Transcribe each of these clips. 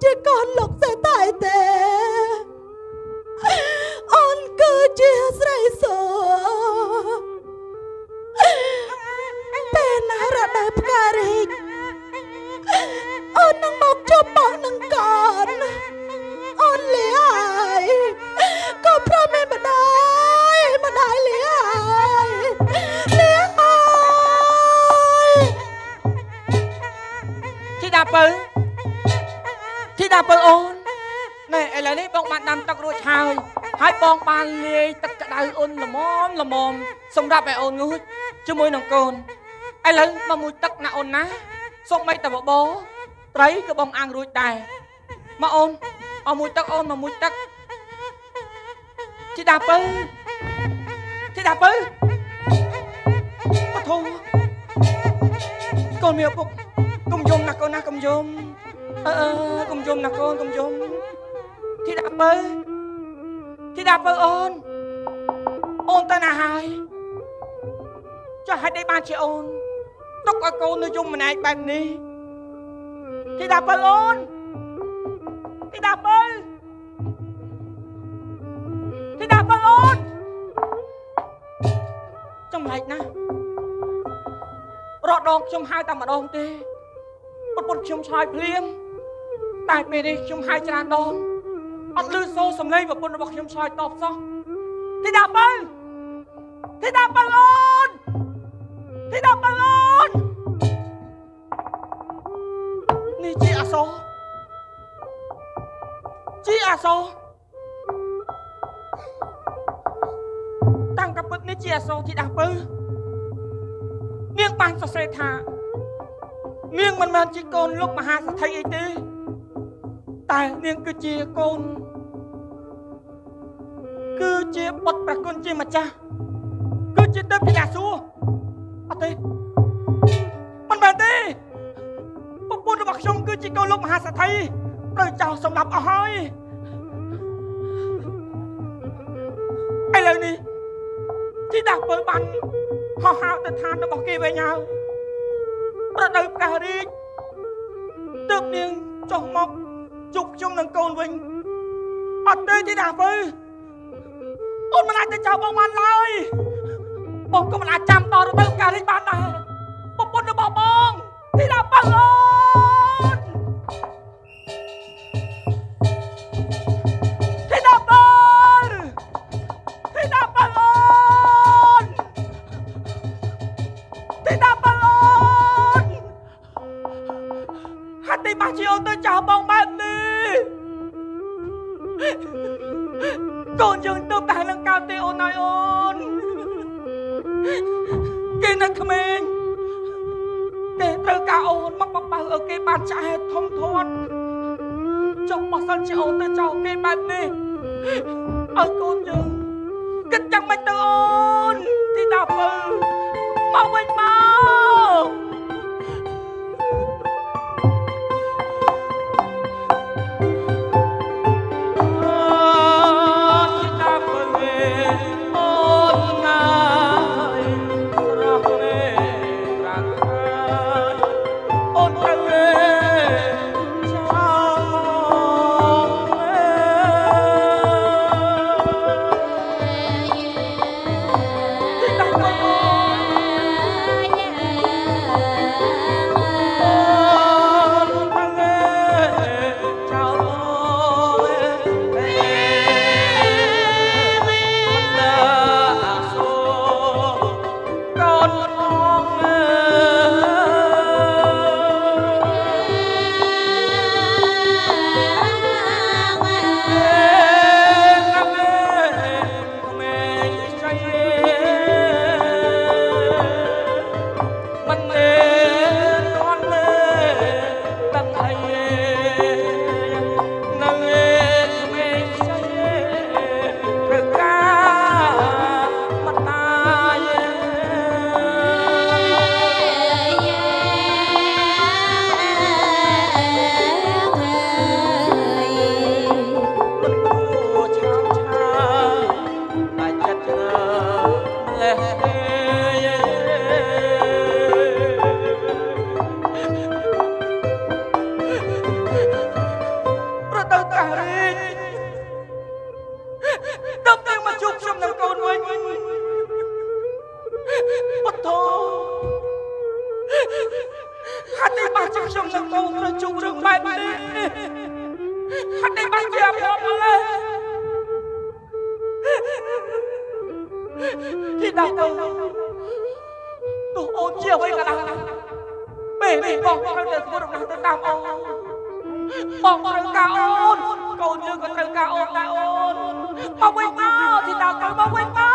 ជាកូនលោកសេតែទេអូនគឺជាស្រីសពេលណារដូវផ្ការីកអូននឹងមកជួបបងនឹងកូនអូនលាយក៏ប្រមេម្ដាយលាយលាយធីតាពៅអូនណែឥឡូវនេះបងបានដាំទឹករួចហើយបងបានលាយទឹកក្តៅអូនល្មមសម្រាប់ឲ្យអូនងូតជាមួយនឹងកូនឥឡូវមកមួយទឹកណាអូនណាសូមបីតបបោត្រីក៏បងអាំងរួចដែរមកអូនเอาមួយទឹកអូនមកមួយទឹកធីតាពៅពធកូនមានឪពុកកុំយំណាកូនណាកុំយំកុំយំណាកូនកុំយំធីតាពៅអូនទៅណាហើយចុះហេតុអីបានជាអូនទុកឲ្យកូននៅយំម្នាក់បែបនេះធីតាពៅអូនចម្លែកណាស់រកដងខ្ញុំហៅតែម្ដងទេប្រពន្ធខ្ញុំឆ្លើយភ្លាមតែពេលនេះខ្ញុំហៅច្រើនដងអត់ឮសូរសំឡេងប្រពន្ធរបស់ខ្ញុំឆ្លើយតបសោះធីតាពៅអូននេះជាអសរតាំងកពិតនេះជាអសរធីតាពៅនាងបានសរសេរថានាងមិនមែនជាកូនលោកមហាសេដ្ឋីអីទេតែនាងគឺជាកូនគឺជាបុត្រព្រះគុណជាម្ចាស់គឺជាទេពធីតាសួគ៌អត់ទេមិនមែនទេប្រពន្ធរបស់ខ្ញុំគឺជាកូនលោកមហាសេដ្ឋីត្រូវចោលសម្លាប់អស់ហើយឥឡូវនេះទីតាពើបានហោះហើរទៅឋានរបស់គេវិញហើយរដូវផ្ការីកទើបនាងចុះមកជួបខ្ញុំនឹងកូនវិញអត់ទេទីតាពើអូនមិនអាចទៅចោលបងបានឡើយបងក៏មិនអាចចាំតរដូវផ្ការីកបានដែរប្រពន្ធរបស់បងទីតាពើអូនទីតាពើហេតុអីបានជាអូនទៅចោលបងបែបនេះកូនយើងទៅតែនឹងកើតទេអូនហើយអូនគេនៅក្មេងគេត្រូវការអូនមកបបៅឲ្យគេបានឆ្អែតធំធាត់ចុះបើសិនជាអូនទៅចោលគេបែបនេះឲ្យកូនយើងគិតយ៉ាងម៉េចទៅអូនទីតាពើមកវិញមករីកដល់តែមកជួបខ្ញុំនឹងកូនវិញបតោហត់នេះបានជាខ្ញុំនឹងកូនត្រូវជួបរឿងបែបនេះហត់នេះបានជាអភ័ព្វឡើយទីដល់ទៅទោះអូនជាអ្វីក៏ដោយពេលនេះបងត្រូវតែធ្វើដំណើរទៅតាមអូនបងត្រូវការអូនកូនយើងក៏ត្រូវការអូនដែរអូនមកវិញមកទីដល់ទៅមកវិញមក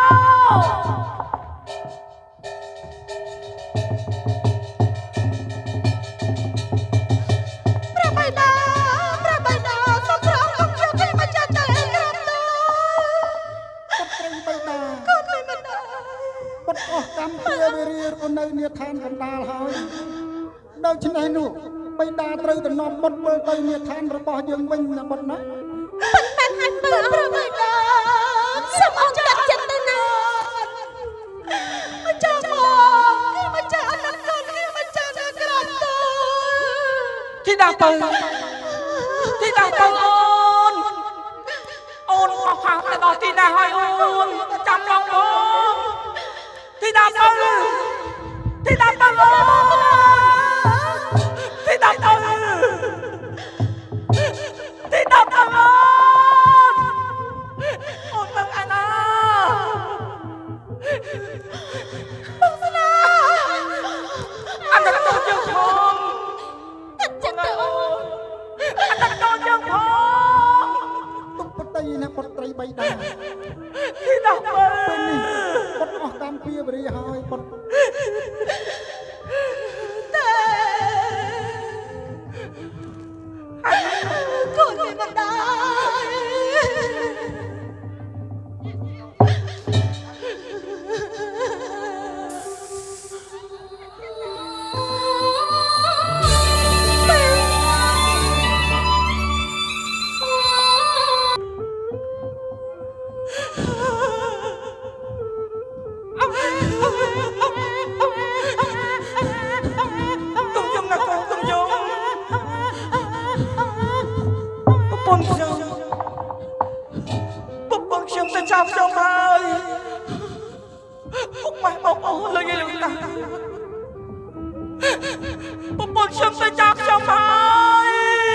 ព្រះបិតាសុំប្រងកុំយកគេមកចាត់ទៅឯក្រំទៅពុត្រត្រីបិតាកូនមិនដែរពុតអស់កម្មពៀវិរិយរនៅនាឋានកណ្ដាលហើយដូច្នេះនោះបិតាត្រូវទៅនាំបុត្រវិលទៅនាឋានរបស់យើងវិញណាបុត្រណាមិនមែនព្រះបិតាសូមអញ្ជើញចិត្តទៅណាម្ចាស់មកម្ចាស់អត់ដល់គេម្ចាស់ទៅក្រំទៅទីដល់ទៅអូនអស់ផាទៅដល់ទីណាហើយអូនចាំឡងអូនទីដល់ទៅអូនទីដល់ទៅអូនទីដល់ទៅអូននឹងអាណាបងស្នាអត់ទៅជើងផងចិត្តទៅអូនអត់ទៅជើងផងទុកពុត្រណាពុត្រត្រីបិតាទីដល់ទៅពេលនេះពុត្រអស់កម្មពៀវិរិយហើយពុត្រតែកូនមិនដែរចាំខ្ញុំហើយពុកម៉ែបងប្អូនលើយលោកតាពុកបងខ្ញុំទៅចាប់ខ្ញុំហើយ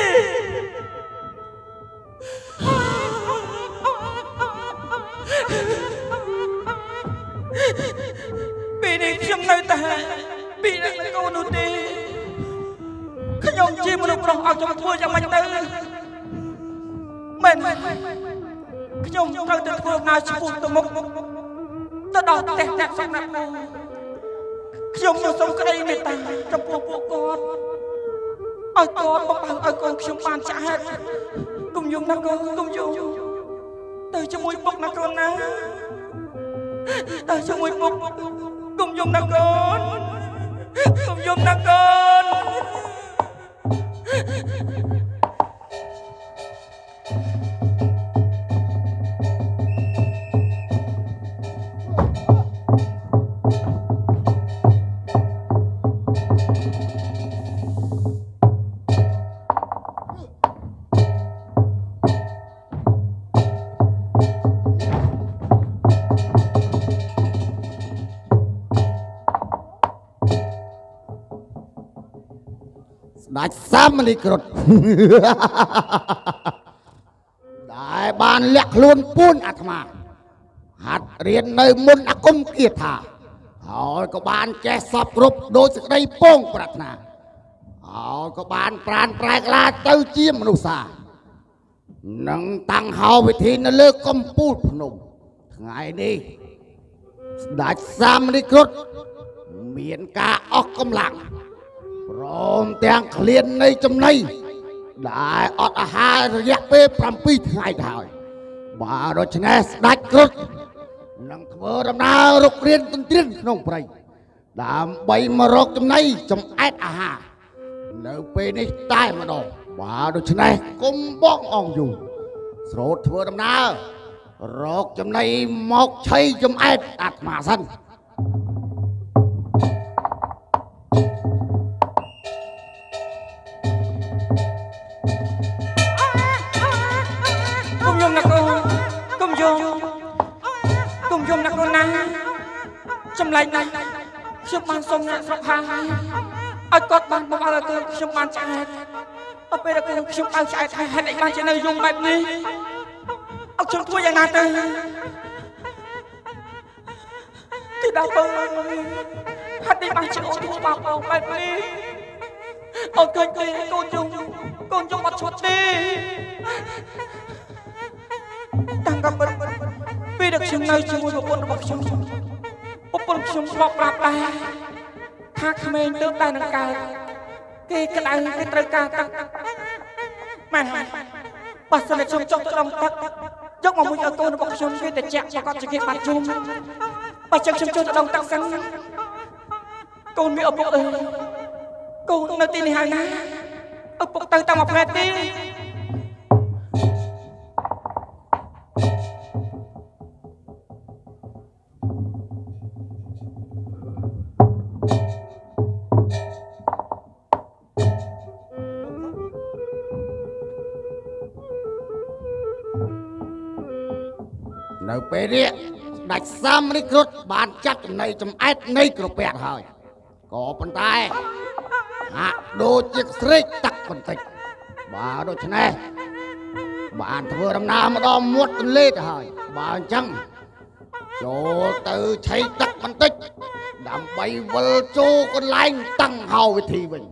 ពេលនេះខ្ញុំនៅតែពីអ្នកកូននោះទេខ្ញុំជាមនុស្សប្រុសឲ្យខ្ញុំធ្វើយ៉ាងម៉េចទៅមែនខ្ញុំត្រូវទៅធ្វើងាយឆ្ពោះទៅមុខទៅដល់ផ្ទះអ្នកសំណាក់នោះខ្ញុំសូមក្តីមេត្តាចំពោះពួកគាត់ឲ្យគាត់បំផៅឲ្យកូនខ្ញុំបានចាស់ហេតុគុំយំណាកូនគុំយំទៅជាមួយពុកណាកូនណាទៅជាមួយពុកគុំយំណាកូនគុំយំណាកូនដាច់សាមលីក្រុតដែលបានលាក់ខ្លួនពួនអាត្មាហាត់រៀននៅមុនអាគមគាថាហើយក៏បានចេះសពគ្រប់ដោយសេចក្តីពងប្រាថ្នាហើយក៏បានប្រានប្រែក្លាទៅជាមនុស្សសានឹងតាំងហោវិធីនៅលើកំពូលភ្នំថ្ងៃនេះស្ដេចសាមលីក្រុតមានការអស់កម្លាំងព្រមទាំងឃ្លាននៃចំណីដែលអត់អាហាររយៈពេល7ថ្ងៃទៅហើយបើដូច្នេះស្ដេចគ្រុឌនឹងធ្វើដំណើររុករៀនទន្ទ្រានក្នុងព្រៃដើម្បីមករកចំណីចំអែតអាហារនៅពេលនេះតែម្ដងបើដូច្នេះកុំបងអងយូរស្រោតធ្វើដំណើររកចំណីមកឆៃចំអែតអាត្មាសិនចំណែកណាខ្ញុំបានសុំអ្នកស្រុកហាឲ្យគាត់បានបបឲ្យកូនខ្ញុំបានឆ្អែតដល់ពេលកូនខ្ញុំបើឆ្អែតហេតុអីបានជានៅយំបែបនេះអត់ខ្ញុំធ្វើយ៉ាងណាទៅទីដល់បងហេតុអីបានជាអូនធ្វើបាបបងបែបនេះអូនឃើញកូនយំអត់ឈប់ទេតាំងពីពេលដែលខ្ញុំនៅជាមួយប្រពន្ធរបស់ខ្ញុំខ្ញុំធ្លាប់ប្រាប់ដែរថាក្មេងទើបតែនឹងកើតគេក្តៅគេត្រូវការទឹកម៉ែបើសិនតែខ្ញុំចង់ទៅដុំទឹកយកមកមួយឲ្យកូនរបស់ខ្ញុំគេទៅចាក់ប្រកបជាគេបាត់ជុំបើចឹងខ្ញុំចូលទៅដុំទឹកសិនកូនមានឪពុកអើកូននៅទីនេះហើយណាឪពុកទៅតាមមួយផ្លែទេនៅពេលនេះដាច់សាមនេះគ្រុឌបានចាត់ចំណីចំអែតនៃក្រពះហើយក៏ប៉ុន្តែហាក់ដូចជាស្រេកទឹកបន្តិចបើដូច្នេះបានធ្វើដំណើរមកដល់មាត់ទន្លេទៅហើយបើអញ្ចឹងចូលទៅឆៃទឹកបន្តិចដើម្បីវិលចូលកន្លែងតាំងហៅវិធីវិញ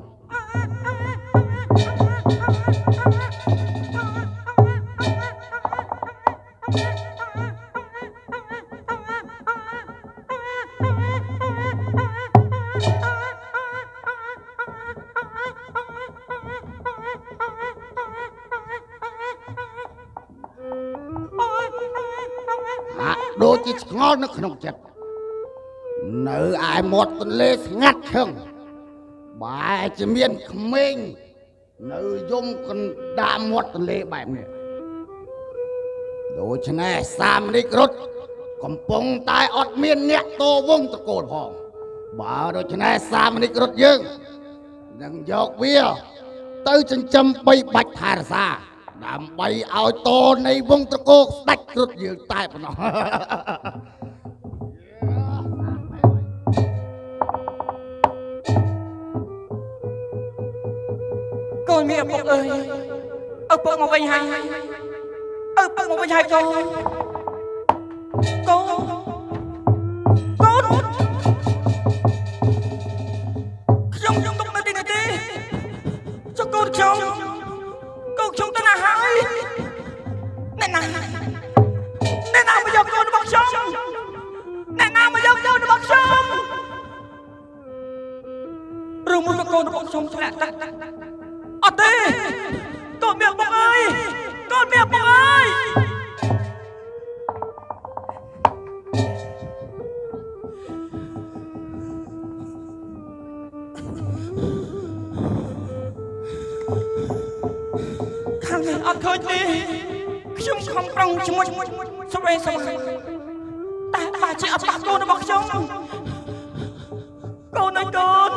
ដូចជាឆ្ងល់នៅក្នុងចិត្តនៅឯមាត់ទន្លេស្ងាត់ឈឹងបែរជាមានក្មេងនៅយំកណ្ដាលមាត់ទន្លេបែបនេះដូច្នេះសាមណេរគ្រុឌកំពុងតែអត់មានអ្នកតវងតកូលផងបើដូច្នេះសាមណេរគ្រុឌយើងនឹងយកវាទៅចិញ្ចឹមបីបាច់ថែរក្សាដើម្បីឲ្យតនៃវងត្រកូលស្ដេចគ្រុឌយើងតែប៉ុណ្ណោះកូនមានឪពុកអើយឪពុកមកវិញហើយកូនខ្ញុំទុកនៅទីនេះទេចុះកូនខ្ញុំទៅណាហើយអ្នកណាមកយកកូនរបស់ខ្ញុំឬមួយកូនរបស់ខ្ញុំធ្លាក់ទឹកអត់ទេកូនមានឪពុកអើយខាងនេះអត់ឃើញទេខ្ញុំខំប្រឹងជាមួយស្វែងស្វែងតែបាជាអបកូនរបស់ខ្ញុំកូនអើយកូន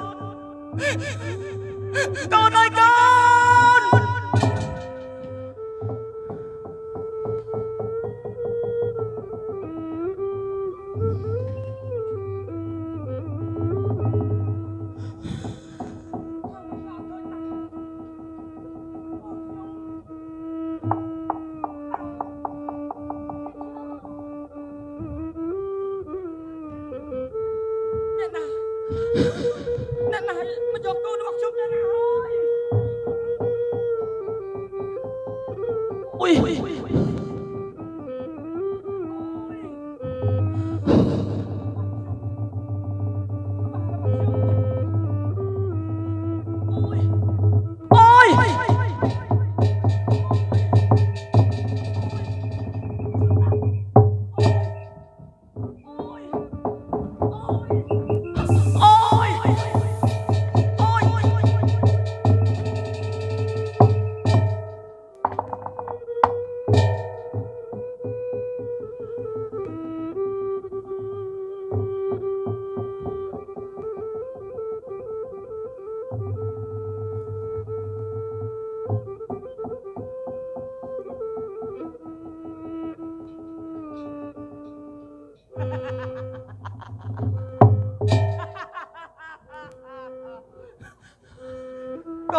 អ្នកណាមកយកកូនរបស់ខ្ញុំអ្នកណាអើយ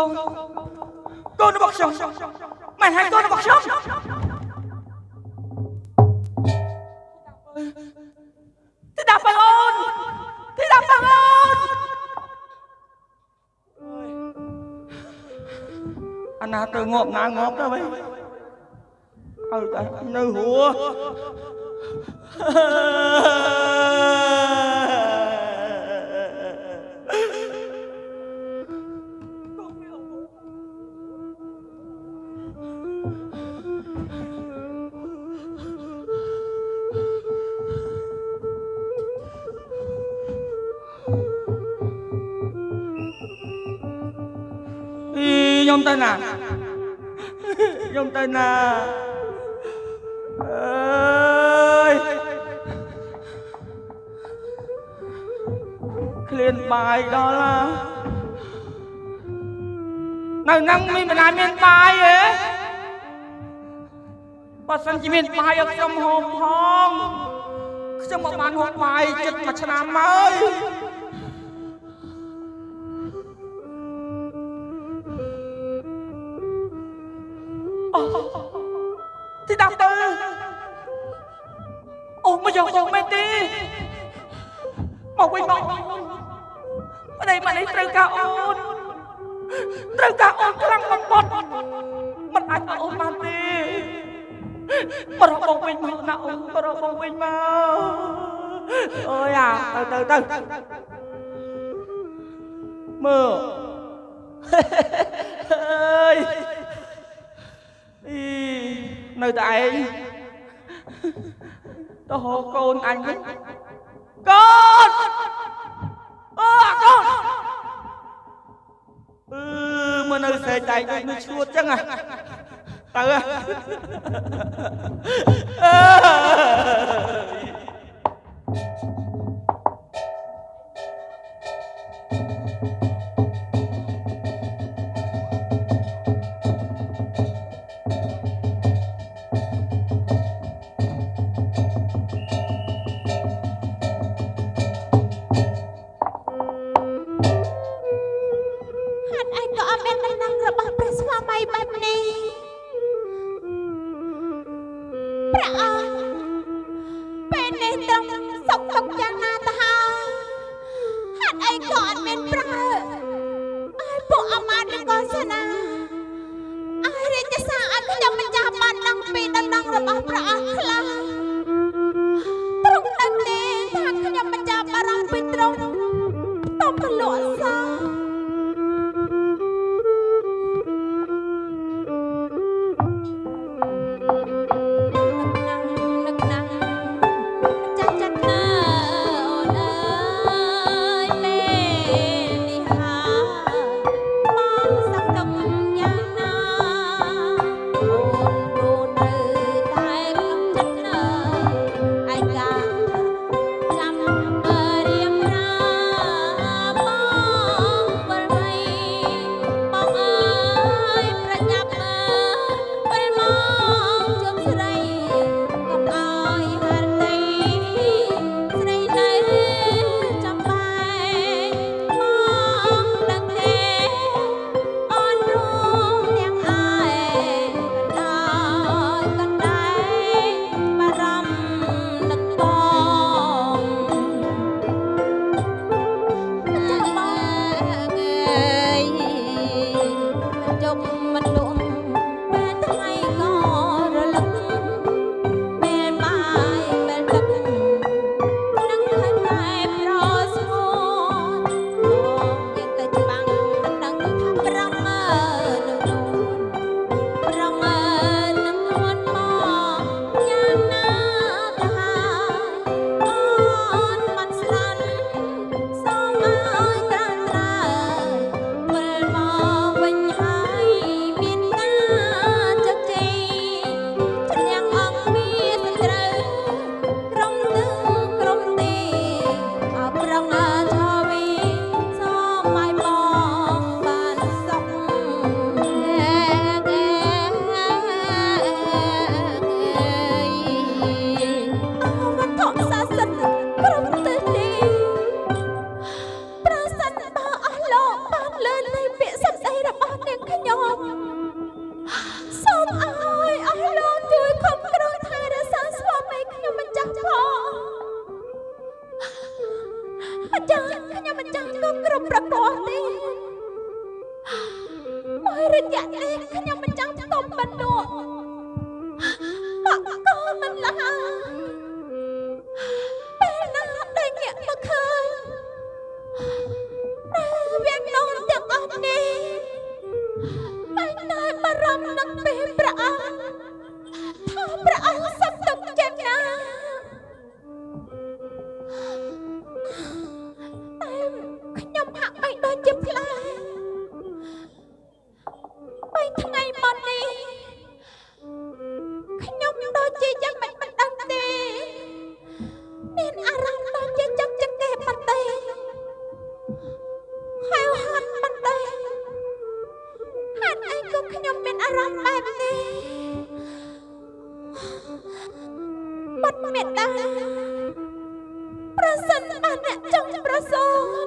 កូនរបស់ខ្ញុំមិនហើយកូនរបស់ខ្ញុំទីតាបងអូនទីតាបងអូនអាណាទៅងាប់ណាងាប់ទៅវិញឲ្យតែនៅហួរខ្ញុំទៅណាខ្ញុំទៅណាអើយឃ្លានបាយដល់នៅនឹងមានមិនដែរមានបាយទេបើសិនជាមានបាយឲ្យខ្ញុំហូបផងខ្ញុំមកបានហូបបាយជិត1ឆ្នាំហើយទីតាទៅអូមកយកមកមែនទេមកវិញមកប្តីមកនេះត្រូវការអូនខ្លាំងបំផុតមិនអាចអូនបានទេបរោះបងវិញមកណាអូនបរោះបងវិញមកអូយអាទៅមើលអើយនៅតែឯងទៅហៅកូនអញវិញកូនអូកូនមកនៅសេចក្ដីដូចឈួតចឹងទៅប្រកបទេហើយរយៈនេះខ្ញុំមិនចង់ស្ទប់បណ្ដោះបាក់ក៏មិនឡាពេលណាដែលញាក់មកឃើញវាងនោះទាំងអស់នេះតែតែបារម្ភនឹងពេលព្រះអង្គថាព្រះអង្គសត្វទុកចិត្តណាតែខ្ញុំហាក់បីដូចជាផ្លែបីថ្ងៃមុននេះខ្ញុំដូចជាយ៉ាងមិនដឹងទេមានអារម្មណ៍ដូចជាចង់ចង្កេះបាត់ទេហើយហាត់បាត់ទេហេតុអីក៏ខ្ញុំមានអារម្មណ៍បែបនេះបាត់មេត្តាប្រសិនបើអ្នកចង់ប្រសូត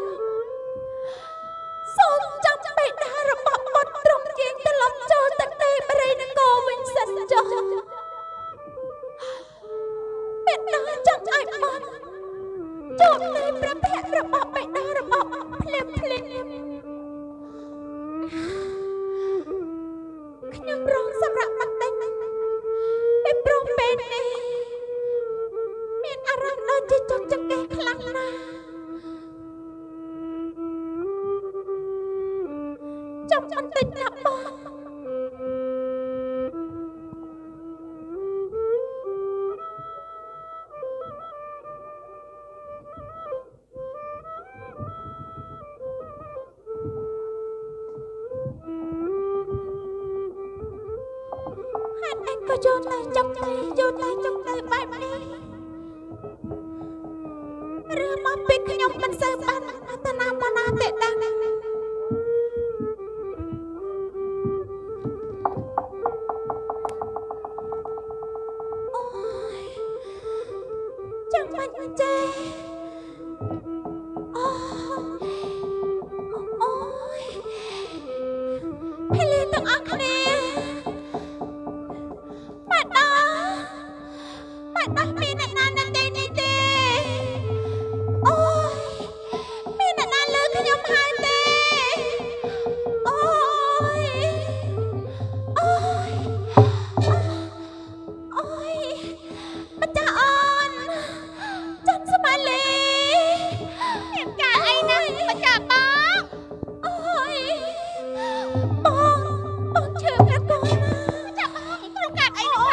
សូមចាំបេតារបស់បុត្រត្រង់ជាងត្រឡប់ចូលទឹកទេបរិយនគរវិញសិនចុះបេតាចង់ឲ្យបុត្រជួបនៅព្រះភ័ក្ត្ររបស់បេតារបស់ភ្លាមខ្ញុំរងសម្រាប់បន្តិចពេលព្រមពេលនេះមានអារម្មណ៍ដូចជាចង់ចង្កេះខ្លាំងណាស់ចាំបន្តិចណាបងក៏យកតែចាប់តែយកតែចាប់តែបែបនេះឬមកពីខ្ញុំមិនសូវបានអត្តនាមណាទេដែរអូយចាំមិនចេះអូយពេលទាំងអស់គ្នាមានអ្នកណានៅទីនេះទេអូយមានអ្នកណាលើខ្ញុំហើយទេអូយអូយអូយម្ចាស់អូនចាន់ស្មាលីមានការអីណាម្ចាស់បងអូយបងឈឺប្រកូនណាម្ចាស់បងត្រូវការអីណា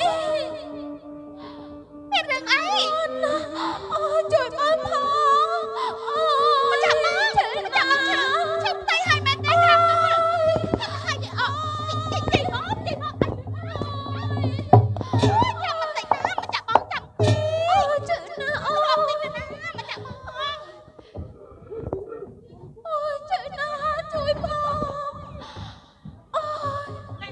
ជួយបងផងម្ចាស់បងឈឺម្ចាស់បងឈឺទៅហើយមែនទេครับហើយអូចេញមកចាំបន្តិចណាម្ចាស់បងចាំអូឈឺណាអូបន្តិចណាម្ចាស់បងអូឈឺណាជួយបងអូអូ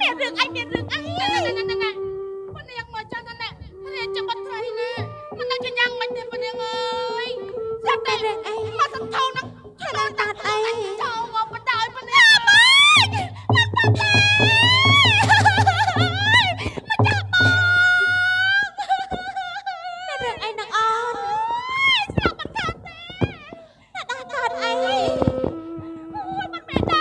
មានរឿងអីមានរឿងអីណាប៉ុណ្ណេះមកចាំណារៀនចាំបាត់ត្រីណាមិនដឹងជាយ៉ាងម៉េចទេប៉ុណ្ណេះអើយស្រាប់តែរឿងអីមកសន្ធោនឹងឆ្លងតាអីចូលមកបដ ாய் ប៉ុណ្ណេះម៉េចមិនបាត់ទេមកចាប់បងមានរឿងអីនឹងអូនស្រាប់មិនខាត់ទេណាដល់ខាត់អីអូយមិនមែនដែរ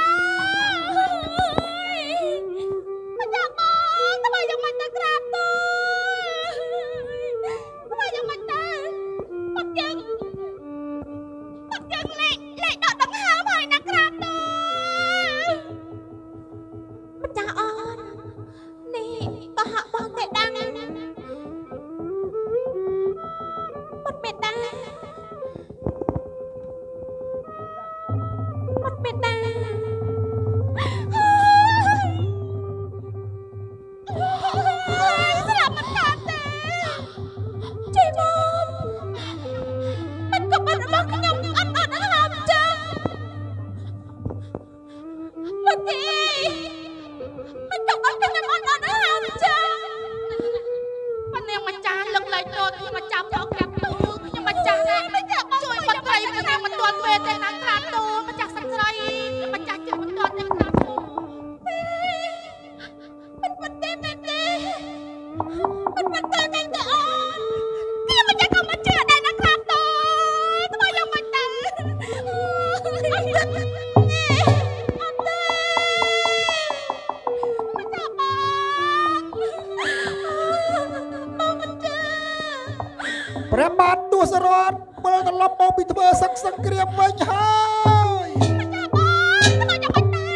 មកចាប់បងทำไมยังមិនទៅក្រាបទូทำไมยังមិនទៅបាត់យើងលេខដកដង្ហើមហើយណាក្រាបទូម្ចាស់អូននេះក៏ហាក់បងតែដឹងបាត់មេតាបាត់មេតាស្លាប់មិនខាត់ទេជ័យមកមិនក៏បាត់របស់ខ្ញុំអត់ហើមចឹងមកទេមិនក៏បាត់ខ្ញុំអត់ហើមចឹងប៉ណ្ណេះម្ចាស់លឹកលែងតូនមកចាប់យកក្រាបទូខ្ញុំម្ចាស់មិនចាប់ជួយបាត់ត្រីមិនថាមិនទាន់ពេលទេណាក្រាបទូម្ចាស់សក្តិម្ចាស់ជួយមិនទាន់ទេក្រាបទូមិនទេមិនទេអូនខ្ញុំមិនចាំក៏មិនជឿដែរណាក្រាបទូធ្វើយ៉ាងម៉េចទៅអត់ទេមិនចាប់បងមិនជឿព្រះបាទទសរថវិលត្រឡប់មកពីធ្វើសង្គ្រាមវិញហើយមិនចាប់បងធ្វើយ៉ាងម៉េចទៅ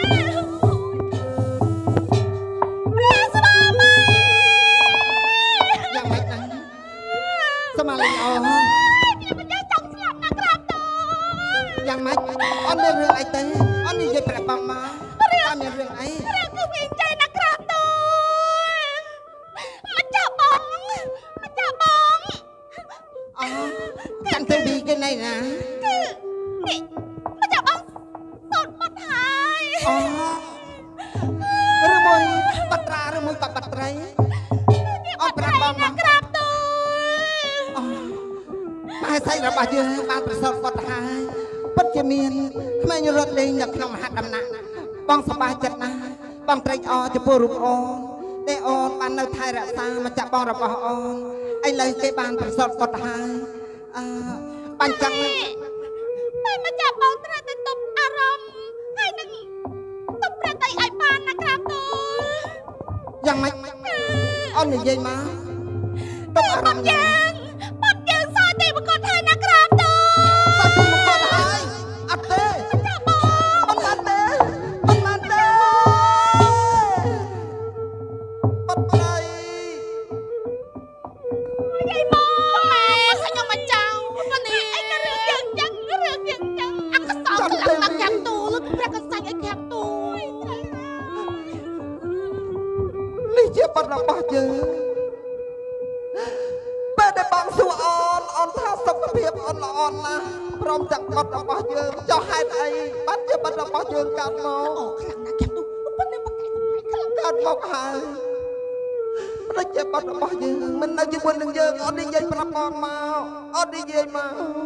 ព្រះស្វាមីយ៉ាងម៉េចណាស្មាលេងអូនខ្ញុំមិនចាំចង់ស្លាប់ណាក្រាបទូយ៉ាងម៉េចអូនមានរឿងអីទេអូននិយាយប្រាប់បងមកតើមានរឿងអីរឿងគឺមានใจណាក្រាបទូមិនចាប់បងអូកាន់ទៅពីគេណៃណានេះមកចាប់បងសូនបាត់ហើយអូឬមួយបាត់ត្រាឬមួយបាត់ត្រីអូនប្រាប់បងមកក្រាបទូអូតែស្អីរបស់យើងបានប្រសពគាត់ទៅហើយពិតជាមានក្មេងរត់លេងនៅក្នុងមហត្តដំណាក់បងសប្បាយចិត្តណាស់បងត្រេកអរចំពោះរូបអូនតែអូនបាននៅថែរក្សាមកចាក់បងរបស់អូនឥឡូវគេបានប្រសពគាត់ទៅហើយបាញ់ចឹងតែមកចាប់បងត្រូវតែទប់អារម្មណ៍ហើយនឹងទប់ប្រតិឲ្យបានណាក្រាបទូយ៉ាងម៉េចអូននិយាយមកទប់អារម្មណ៍យ៉ាងបាត់យើងសោយទេមកគាត់ហើយណាក្រាបទូសោះទៅមកគាត់ហើយអត់ទេចាប់បងអត់បានទេអត់បានទេអត់ត្រីយាយមកម៉ែខ្ញុំមកចៅប៉ុន្តែអីក៏រឿងយើងចឹងអកសោខ្លាំងណាស់ចាំទូលោកព្រះកសាច់ឲ្យចាំទូនេះជាបាត់របស់យើងពេលដែលបងសួរអូនថាសុខភាពអូនល្អណាស់ព្រមទាំងបាត់របស់យើងចុះហេតុអីបានជាបាត់របស់យើងកើតមកអូខ្លាំងណាស់ចាំទូប៉ុន្តែបកខ្លាំងកើតមកហើយមិនជាបាត់របស់យើងមិននៅជាមួយនឹងយើងអូននិយាយប្រាប់បងមកអូននិយាយមក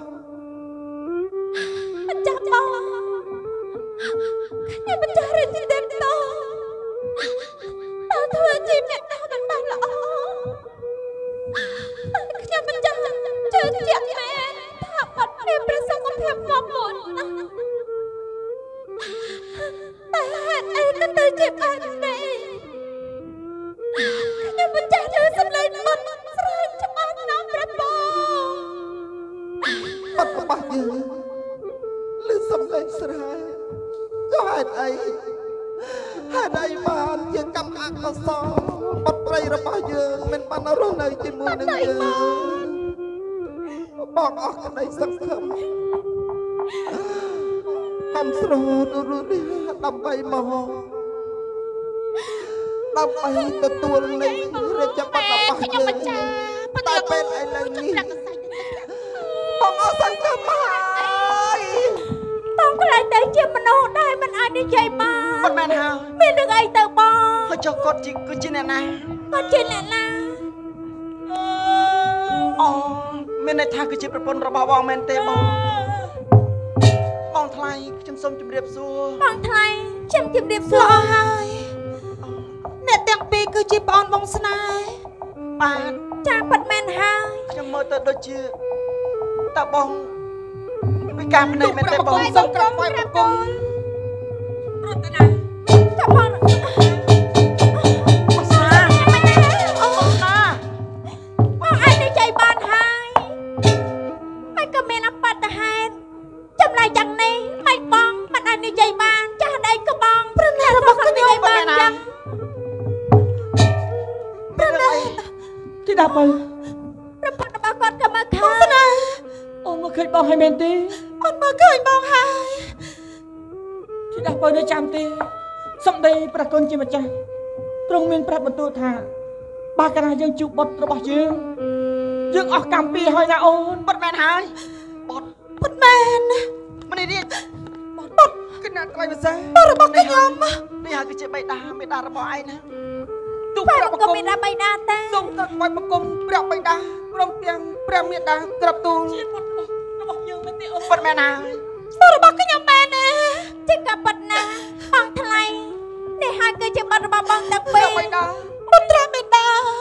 មិនចាប់បងខ្ញុំមិនចាស់រៀនទីតោតើធ្វើជាអ្នកណាមិនបានល្អខ្ញុំមិនចាំជឿជាក់មែនថាបាត់មានប្រសិទ្ធភាពមកមុនណាតែហេតុអីក៏ទៅជាបែបនេះខ្ញុំមិនចាស់លើសម្លេងបាត់ស្រែកច្បាស់ណាស់ព្រះបងបាត់របស់យើងឬសំឡេងស្រែចុះហេតុអីបានជាកម្មអកុសលបាត់ត្រីរបស់យើងមិនបានរស់នៅជាមួយនឹងយើងបងអស់ក្តីសង្ឃឹមហំស្រោនរុនេះដើម្បីមកដើម្បីទទួលនឹងរាជបត្តិរបស់យើងតែពេលឥឡូវនេះបងអស់សង្ឃឹមហើយបងខ្លាចទៅជាមនុស្សដែរមិនអាចនិយាយបានមិនមែនហើយមានរឿងអីទៅបងហើយចុះគាត់គឺជាអ្នកណាគាត់ជាអ្នកណាអូមានន័យថាគឺជាប្រពន្ធរបស់បងមែនទេបងថ្លៃខ្ញុំសូមជម្រាបសួរបងថ្លៃខ្ញុំជម្រាបសួរអស់ហើយអ្នកទាំងពីរគឺជាប្អូនបងស្នេហ៍បាទចាប៉ាត់មែនហើយខ្ញុំមើលទៅដូចជាតាបងវិការភ្នែកមែនទេបងសូមក្រំបង្គំរតនាចាំបងអស្ចារ្យអូបងអាចទៅចៃបានហើយមិនក៏មានអបតហេតុចម្លើយយ៉ាងនេះមិនបងមិនអាចនិយាយបានចាស់ដៃក៏បងប្រណែរបស់ខ្ញុំបានយ៉ាងប្រណែទីដាបើប្រពន្ធរបស់គាត់ក៏មកខាងណាអូមកឃើញបងហើយមែនទេអូនមកឃើញបងហើយទីដាបើនៅចាំទេសំដីប្រគុណជាម្ចាស់ទ្រង់មានប្រាប់បន្ទូលថាបើកាលណាយើងជួបបុត្ររបស់យើងអស់កម្មពីហើយណាអូនបុត្រមែនហើយបុត្រពុតមែនម្នេះនេះបុត្រគណៈថ្លៃភាសាបុតរបស់ខ្ញុំនេះហើយគឺជាបេតាមេតារបស់ឯងណាទូព្រះព្រះបបង្គង្គំំមានបៃតាទេសូមទឹកបាច់បង្គំព្រះបេតាព្រមទាំងព្រះមេតាក្របទូលជាបុត្ររបស់យើងមែនទេអូនបុត្រមែនហើយបុតរបស់ខ្ញុំមែនទេជាក៏បុតណាបងថ្លៃនេះហើយគឺជាបុតរបស់បងទាំងពីព្រះរបេតាពុត្រមេតា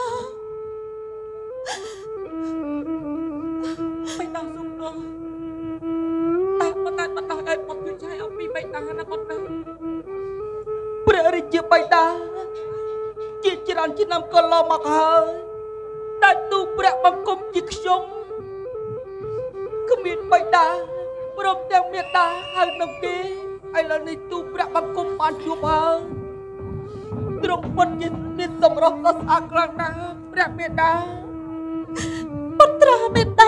បេតាសូមដល់តែបន្តឲ្យបុត្រជួយឆាយអំពីបេតាណាបុត្រណាព្រះរាជាបេតាជាច្រើនឆ្នាំកន្លងមកហើយតែទូព្រះបង្គំជាខ្ញុំគ្មានបេតាព្រមទាំងមេតាហើយនឹងគេឥឡូវនេះទូព្រះបង្គំបានជួបហើយទ្រង់ពិតជាមានសម្រស់ដ៏ស្អាតខ្លាំងណាស់ព្រះមេតាពុត្រមេតា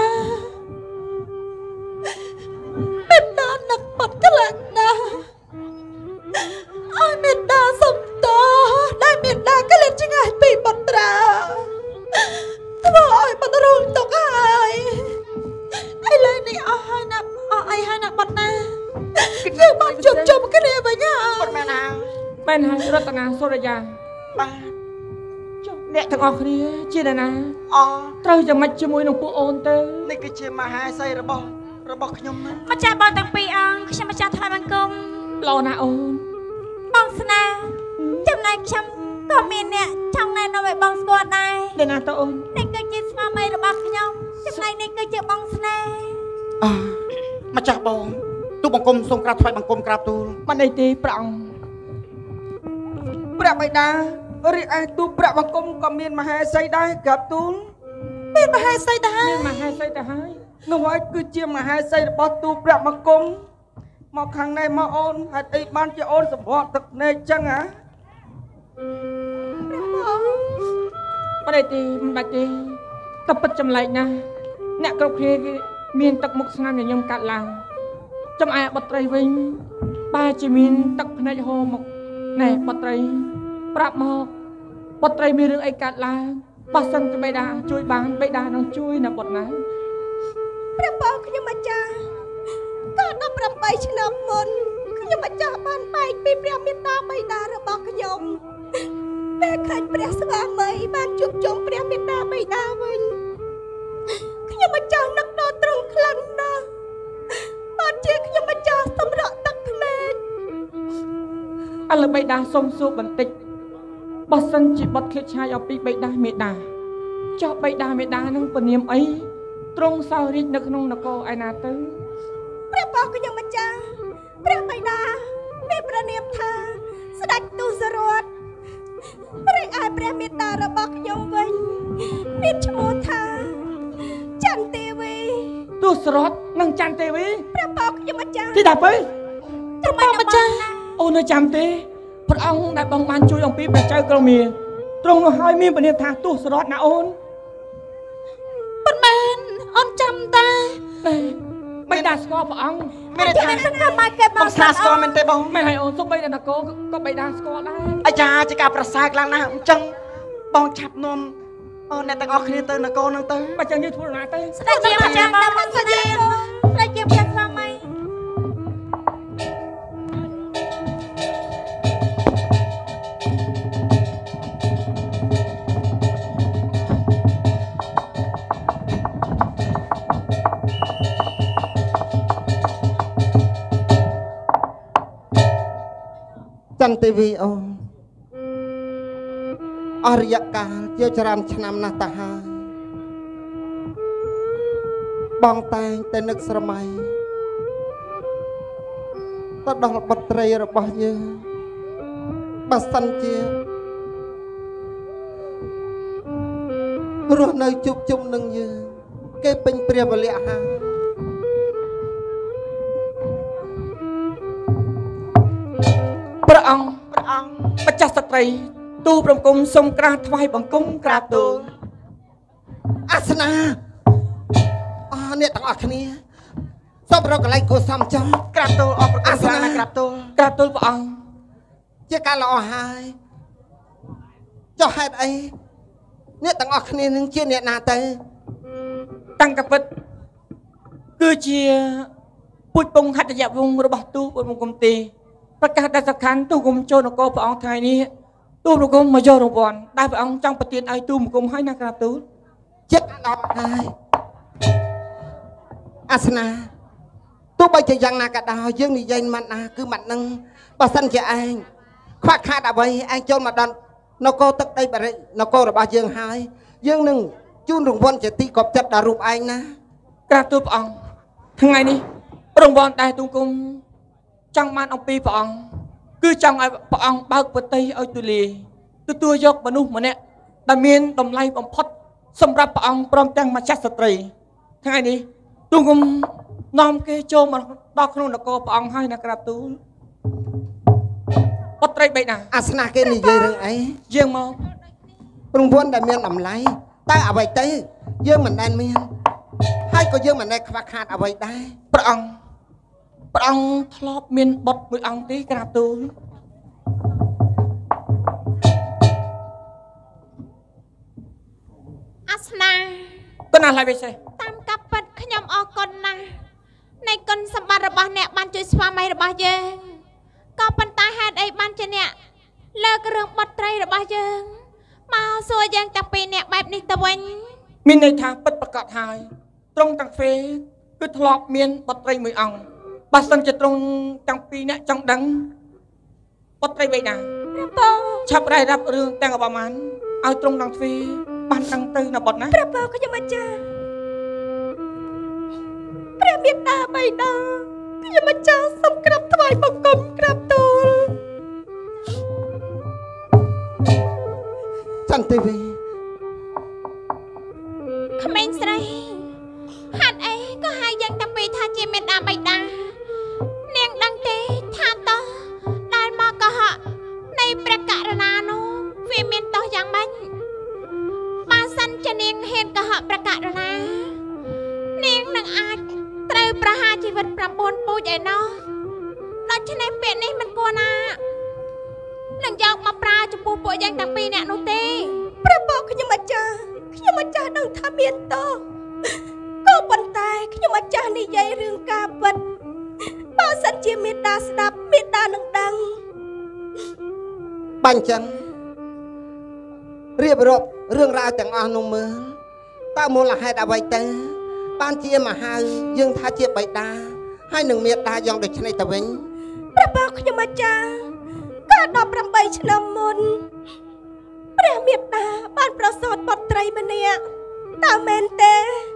មេតានឹកបុតខ្លាំងណាស់អើមេតាសំតោដែលមេតាក៏លេចឆ្ងាយពីបុត្រាធ្វើឲ្យបុត្ររងទុកហើយឥឡូវនេះអស់ហើយណាអស់អីហើយណាបុតណាយើងបានជួបជុំគ្នាវិញហើយបុត្រមែនហើយមែនហើយរតនាសុរិយាបាទចុះអ្នកទាំងអស់គ្នាជាអ្នកណាត្រូវយ៉ាងម៉េចជាមួយនឹងពួកអូនទៅនេះគឺជាមហាស័យរបស់ខ្ញុំណាម្ចាស់បងទាំងពីរអង្គខ្ញុំម្ចាស់ថ្លៃបង្គំល្អណាស់អូនបងស្នាចំណែកខ្ញុំក៏មានអ្នកចង់ណែនាំឲ្យបងស្គាល់ដែរអ្នកណាទៅអូននេះគឺជាស្វាមីរបស់ខ្ញុំចំណែកនេះគឺជាបងស្នេហ៍ម្ចាស់បងទូបង្គំសូមក្រាបថ្វាយបង្គំក្រាបទូលមិនអីទេព្រះអង្គព្រះបិតារីឯទូព្រះបង្គំក៏មានមហាស័យដែរក្រាបទូលមានមហាស័យដែរមានមហាស័យទៅហើយនោះហើយគឺជាមហាស័យរបស់ទូព្រះបង្គំមកខាងនេះមកអូនហេតុអីបានជាអូនសម្បកទឹកភ្នែកចឹងហ៎មិនអីទេមិនបាច់ទេតែពិតចម្លែកណាស់អ្នកគ្រប់គ្នាគេមានទឹកមុខស្ងៀមញញឹមកាត់ឡើងចំឯបុត្រីវិញបែរជាមានទឹកភ្នែកហូរមកណែបុត្រីប្រាប់មកបុត្រីមានរឿងអីកាត់ឡើងបើសិនជាបេតាជួយបានបេតានឹងជួយណាបុត្រណាព្រះបងខ្ញុំម្ចាស់កាល18ឆ្នាំមុនខ្ញុំម្ចាស់បានបែកពីព្រះមេត្តាបិតារបស់ខ្ញុំពេលឃើញព្រះស្វាមីបានជួបជុំព្រះមេត្តាបិតាវិញខ្ញុំម្ចាស់នឹកដល់ទ្រង់ខ្លាំងណាស់បានជាខ្ញុំម្ចាស់សម្រក់ទឹកភ្នែកឥឡូវបេតាសុំសួរបន្តិចបើសិនជាបុត្រឃ្លាតឆ្ងាយអំពីបេតាមេតាចុះបេតាមេតានឹងពនាមអីទ្រង់សោយរាជនៅក្នុងនគរឯណាទៅព្រះបងខ្ញុំម្ចាស់ព្រះបិតាមានព្រះនាមថាស្ដេចទូសរតរីឯព្រះមេត្តារបស់ខ្ញុំវិញមានឈ្មោះថាចន្ទទេវីទូសរតនិងចន្ទទេវីព្រះបងខ្ញុំម្ចាស់ទីដល់ទៅចាំបងម្ចាស់អូននៅចាំទេព្រះអង្គដែលបងបានជួយអំពីព្រះចៅក្រមាទ្រង់នោះហើយមានពនាមថាទូសរតណាអូនប៉ុន្មានអូនចាំតែបេតាស្គាល់ព្រះអង្គមានតែសង្ឃឹមមកគេបងស្គាល់ស្គាល់មែនទេបងមិនហើយអូនសុំបីតែនគរក៏បេតាស្គាល់ដែរអាចារ្យជាការប្រសើរខ្លាំងណាស់អញ្ចឹងបងឆាប់នាំអ្នកទាំងអស់គ្នាទៅនគរនឹងទៅបើចឹងយើងធ្វើណាទៅស្ដេចជាម្ចាស់បងស្ដេចស្ដេចជាព្រះស្វាមីបសន្តិវីអូអរិយកាលជាច្រើនឆ្នាំណាស់ទៅហើយបងតែងតែនឹកស្រមៃទៅដល់បុត្រីរបស់យើងបើសិនជារស់នៅជួបជុំនឹងយើងគេពេញព្រះវលៈហើយព្រះអង្គម្ចាស់ស្ត្រីទូលព្រមគុំសូមក្រាបថ្វាយបង្គំក្រាបទូលអាសនាអ្នកទាំងអស់គ្នាសូមរកកន្លែងគួរសមចុះក្រាបទូលអរប្រកាសខ្លាំងណាស់ក្រាបទូលព្រះអង្គជាការល្អហើយចុះហេតុអីអ្នកទាំងអស់គ្នានឹងជាអ្នកណាទៅតាំងកពិតគឺជាពុជពងហត្ថយវង្សរបស់ទូលព្រមគុំទេប្រកាសដែលសំខាន់ទូលគុំចូលនគរព្រះអង្គថ្ងៃនេះទូលព្រមគុំមកយករង្វាន់ដែលព្រះអង្គចង់ប្រទានឲ្យទូលព្រមគុំឲ្យណាក្រាបទូលជាការល្អហើយអាសនាទោះបីជាយ៉ាងណាក៏ដោយយើងនិយាយមិនណាគឺមិននឹងបើសិនជាឯងខ្វះខាតអ្វីឯងចូលមកដល់នគរទឹកដីបរិនគររបស់យើងហើយយើងនឹងជូនរង្វាន់ជាទីគប់ចិត្តដល់រូបឯងណាក្រាបទូលព្រះអង្គថ្ងៃនេះរង្វាន់ដែលទូលគុំចង់បានអំពីព្រះអង្គគឺចង់ឲ្យព្រះអង្គបើកប្រទេសឲ្យទូលាយទទួលយកមនុស្សម្នាក់ដែលមានតម្លៃបំផុតសម្រាប់ព្រះអង្គព្រមទាំងម្ចាស់ស្ត្រីថ្ងៃនេះទូលគុំនាំគេចូលមកដល់ក្នុងនគរព្រះអង្គហើយណាក្រាបទូលបុត្រីបេណាអាសនាគេនិយាយរឿងអីយើងមករង្វាន់ដែលមានតម្លៃតើអ្វីទៅយើងមិនដែលមានហើយក៏យើងមិនដែលខ្វះខាតអ្វីដែរព្រះអង្គធ្លាប់មានបុត្រមួយអង្គទេក្រាបទូលអាសនាកូនណាឡៃបិសេតាមកាប់ពិតខ្ញុំអរគុណណាស់នៃគុណសម្បត្តិរបស់អ្នកបានជួយស្វាមីរបស់យើងក៏ប៉ុន្តែហេតុអីបានជាអ្នកលើករឿងបុត្រីរបស់យើងមកសួរយើងតាំងពីអ្នកបែបនេះទៅវិញមានន័យថាពិតប្រកបហើយត្រង់តាំងពីគឺធ្លាប់មានបុត្រីមួយអង្គបើសិនជាត្រង់តាំងពីអ្នកចង់ដឹងបុត្រីបីណាឆាប់រាយរាប់រឿងទាំងប្រមាណឲ្យត្រង់តាំងពីបានដឹងទៅណាបុតណាព្រះបងខ្ញុំអាចារ្យព្រះមេត្តាបៃតាខ្ញុំអាចារ្យសូមក្រាបថ្វាយបង្គំក្រាបទូលសន្តិវីក្មេងស្រីហាត់អីក៏ហើយយ៉ាងតាំងពីថាជាមេត្តាបៃតានាងដឹងទេថាតោះដែលមកកុហកនៃព្រះករណានោះវាមានតោះយ៉ាងម៉េចបើសិនជានាងហ៊ានកុហកព្រះករណានាងនឹងអាចត្រូវប្រហារជីវិត9ពូជឯណោះដូច្នេះពាក្យនេះមិនគួរណានឹងយកមកប្រើចំពោះពួកយើងទាំងពីរអ្នកនោះទេព្រះបងខ្ញុំអាចារ្យដឹងថាមានតោះក៏ប៉ុន្តែខ្ញុំអាចារ្យនិយាយរឿងការពិតបើសិនជាមេត្តាស្ដាប់មេត្តានឹងដឹងបាញ់ចឹងរៀបរាប់រឿងរ៉ាវទាំងអស់នោះមើលតើមូលហេតុអ្វីទៅបានជាមហៅយើងថាជាបិតាហើយនឹងមេត្តាយ៉ាងដូចនេះទៅវិញព្រះបងខ្ញុំអាចារ្យកាល18ឆ្នាំមុនព្រះមេត្តាបានប្រសូតបុត្រីម្នាក់តើមែនទេ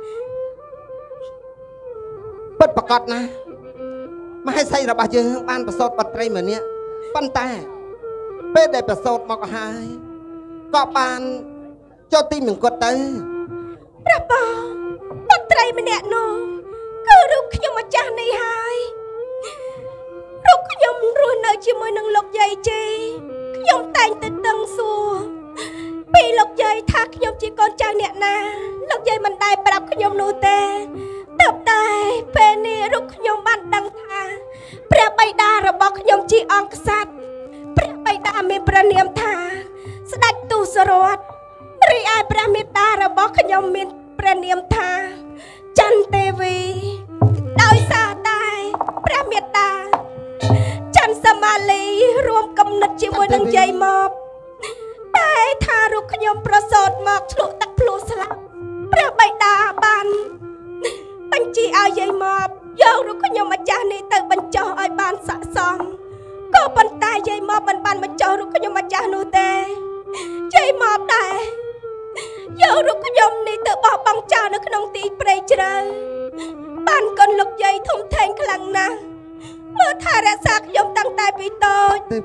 ពិតប្រកបណាស់មហេសីរបស់យើងបានប្រសូតបុត្រីម្នាក់ប៉ុន្តែពេលដែលប្រសូតមកហើយក៏បានចូលទីមង្គតទៅព្រះបងបុត្រីម្នាក់នោះគឺរូបខ្ញុំម្ចាស់នេះហើយរូបខ្ញុំរស់នៅជាមួយនឹងលោកយាយជីខ្ញុំតែងតែតឹងសួរពីលោកយាយថាខ្ញុំជាកូនចៅអ្នកណាលោកយាយមិនដែលប្រាប់ខ្ញុំនោះទេទើបតែពេលនេះរូបខ្ញុំបានដឹងថាព្រះបិតារបស់ខ្ញុំជាអង្គក្សត្រព្រះបិតាមានព្រះនាមថាស្ដេចទូសរតរីឯព្រះមេត្តារបស់ខ្ញុំមានព្រះនាមថាចន្ទទេវីដោយសារតែព្រះមេត្តាចន្ទសមាលីរួមគំនិតជាមួយនឹងយាយមកតែថារូបខ្ញុំប្រសូតមកឆ្លក់ទឹកភ្លោះស្លាប់ព្រះបិតាបានបញ្ជាឲ្យយាយមកយករូបខ្ញុំម្ចាស់នេះទៅបញ្ចុះឲ្យបានស័ក្តិសមក៏ប៉ុន្តែយាយមកមិនបានមកចោលរូបខ្ញុំម្ចាស់នោះទេយាយមកដែរយករូបខ្ញុំនេះទៅបោះបង់ចោលនៅក្នុងទីព្រៃជ្រៅបានកូនលោកយាយធំធេងខ្លាំងណាស់មើលថែរក្សាខ្ញុំតាំងតែពីតូចទេ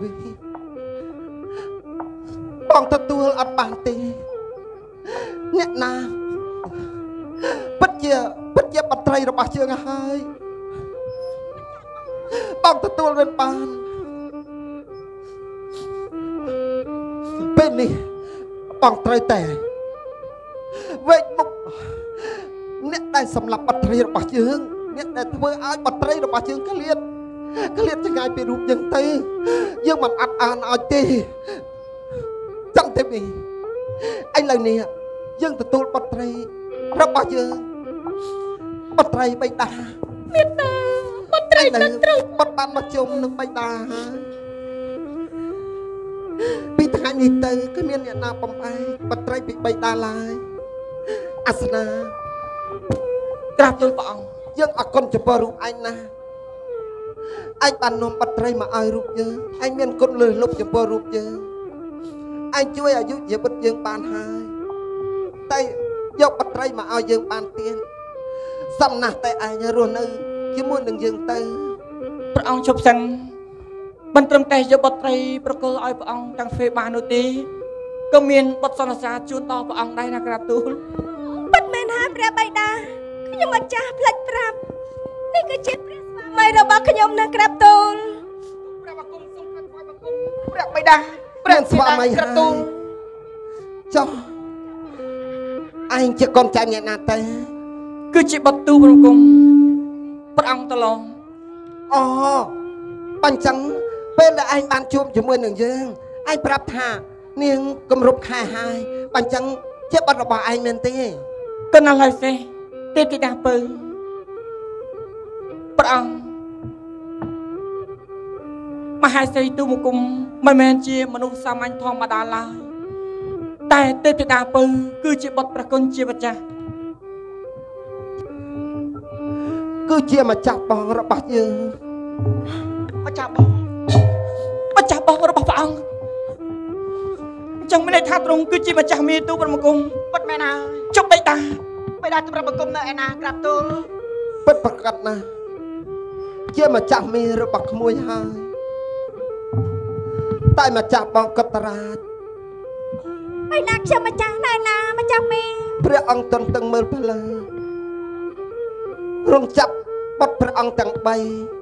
បងទទួលអត់បានទេអ្នកណាពិតជាបត្រីរបស់យើងហើយបងទទួលមិនបានពេលនេះបងត្រូវតែវេកមុខអ្នកដែលសម្លាប់បត្រីរបស់យើងអ្នកដែលធ្វើឲ្យបត្រីរបស់យើងក្លៀតចង្អាយពីរូបយើងទៅយើងមិនអត់អានឲ្យទេចង់ទេនេះឥឡូវនេះយើងទទួលបត្រីរបស់យើងបត្រីបៃតាមានតាបត្រីនឹងត្រូវបត់បានមកជុំនឹងបៃតាពីថ្ងៃនេះទៅគឺមានអ្នកណាបំអែបត្រីពីបៃតាឡើយអាសនាក្រាបទូលព្រះអង្គយើងអរគុណចំពោះរូបឯងណាឯងបាននាំបត្រីមកឲ្យរូបយើងឯងមានគុណលើសលប់ចំពោះរូបយើងឯងជួយអាយុជីវិតយើងបានហើយតែយកបត្រីមកឲ្យយើងបានទៀតសំណាស់តែឯងរស់នៅជាមួយនឹងយើងទៅព្រះអង្គជប់សិនមិនត្រឹមតែយកបត្រីប្រគល់ឲ្យព្រះអង្គទាំងពេលបាននោះទេក៏មានបទសន្និសីទជូនដល់ព្រះអង្គដែរណាក្រាបទូលពិតមែនហើយព្រះបិតាខ្ញុំម្ចាស់ផ្លេចប្រាប់នេះគឺជាព្រះស្វាមីរបស់ខ្ញុំណាក្រាបទូលព្រះបង្គំសូមថ្វាយបង្គំព្រះបិតាព្រះស្វាមីក្រាបទូលចុះឯងជាកូនចៅអ្នកណាទៅគឺជាបទូបង្គំព្រះអង្គតឡងអូបញ្ចឹងពេលដែលឯងបានជួបជាមួយនឹងយើងឯងប្រាប់ថានាងគម្រប់ខែហើយបញ្ចឹងជាបទរបស់ឯងមែនទេកណ្ណាឡើយទេទេពធីតាពៅព្រះអង្គមហេសីទូបង្គំមិនមែនជាមនុស្សសាមញ្ញធម្មតាឡើយតែទេពធីតាពៅគឺជាបុត្រព្រះគុណជាម្ចាស់គឺជាម្ចាស់បងរបស់យើងម្ចាស់បងរបស់ព្រះអង្គអញ្ចឹងមានន័យថាទ្រង់គឺជាម្ចាស់មាទូព្រះបង្គំពិតមែនហើយចុះបៃតាទូព្រះបង្គំនៅឯណាក្រាបទូលពិតប្រកបណាស់ជាម្ចាស់មារបស់ក្មួយហើយតែម្ចាស់បងកតរាជឯណាខ្ញុំម្ចាស់ណែណាម្ចាស់មេព្រះអង្គទន្ទឹងមើលផ្លូវរងចាប់បត់ព្រះអង្គទាំង3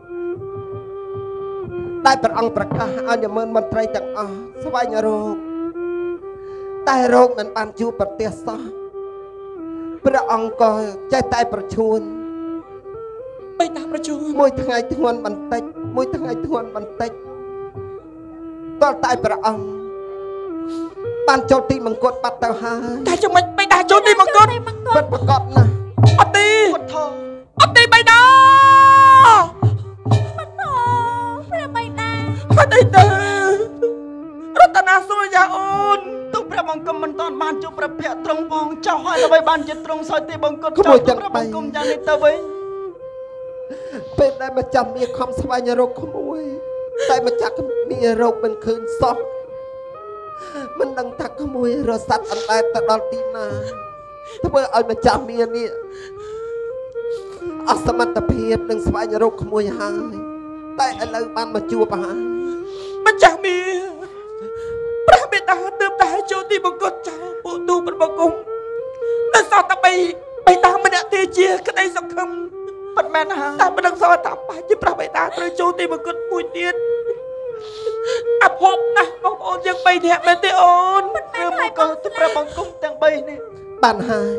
ដែលព្រះអង្គប្រកាសឲ្យយមឺនមន្ត្រីទាំងអស់ស្វែងរកតែរកមិនបានជួបប្រទះសោះព្រះអង្គក៏ចេះតែប្រឈួនបីតាប្រឈួនមួយថ្ងៃធ្ងន់បន្តិចតើតែព្រះអង្គបានចូលទីមង្គតបាត់ទៅហើយតែចុះមិនបីតាចូលទីមង្គតពិតប្រកបណាស់អត់ទេពុទ្ធោអត់ទេបីតាព្រះបិតាអត់ទេទៅរតនាសុរិយាអូនទូព្រះបង្គំមិនតាន់បានជួបព្រះភ័ក្រត្រង់ផងចោះហើយដើម្បីបានជាទ្រង់សោយទីបង្គំចោះព្រះបង្គំយ៉ាងនេះទៅវិញពេលដែលម្ចាស់មាខំស្វែងរកក្មួយតែម្ចាស់មារកមិនឃើញសោះមិនដឹងថាក្មួយរស័តអណ្ដែតទៅដល់ទីណាធ្វើឲ្យម្ចាស់មានេះអសមត្ថភាពនឹងស្វែងរកក្មួយហើយតែឥឡូវបានមកជួបហើយម្ចាស់មាព្រះបិតាទើបតែចូលទីបង្គំចោលពួកទូព្រះបង្គំតែសោះតែបិតាម្នាក់ទេជាក្តីសង្ឃឹមពិតមែនហើយតែមិនដឹងសោះថាបាច់ជាព្រះបិតាត្រូវចូលទីបង្គំមួយទៀតអភ័ព្វណាស់បងប្អូនយើង3នាក់មែនទេអូនឬមកក៏ទូព្រះបង្គំទាំង3នេះបានហើយ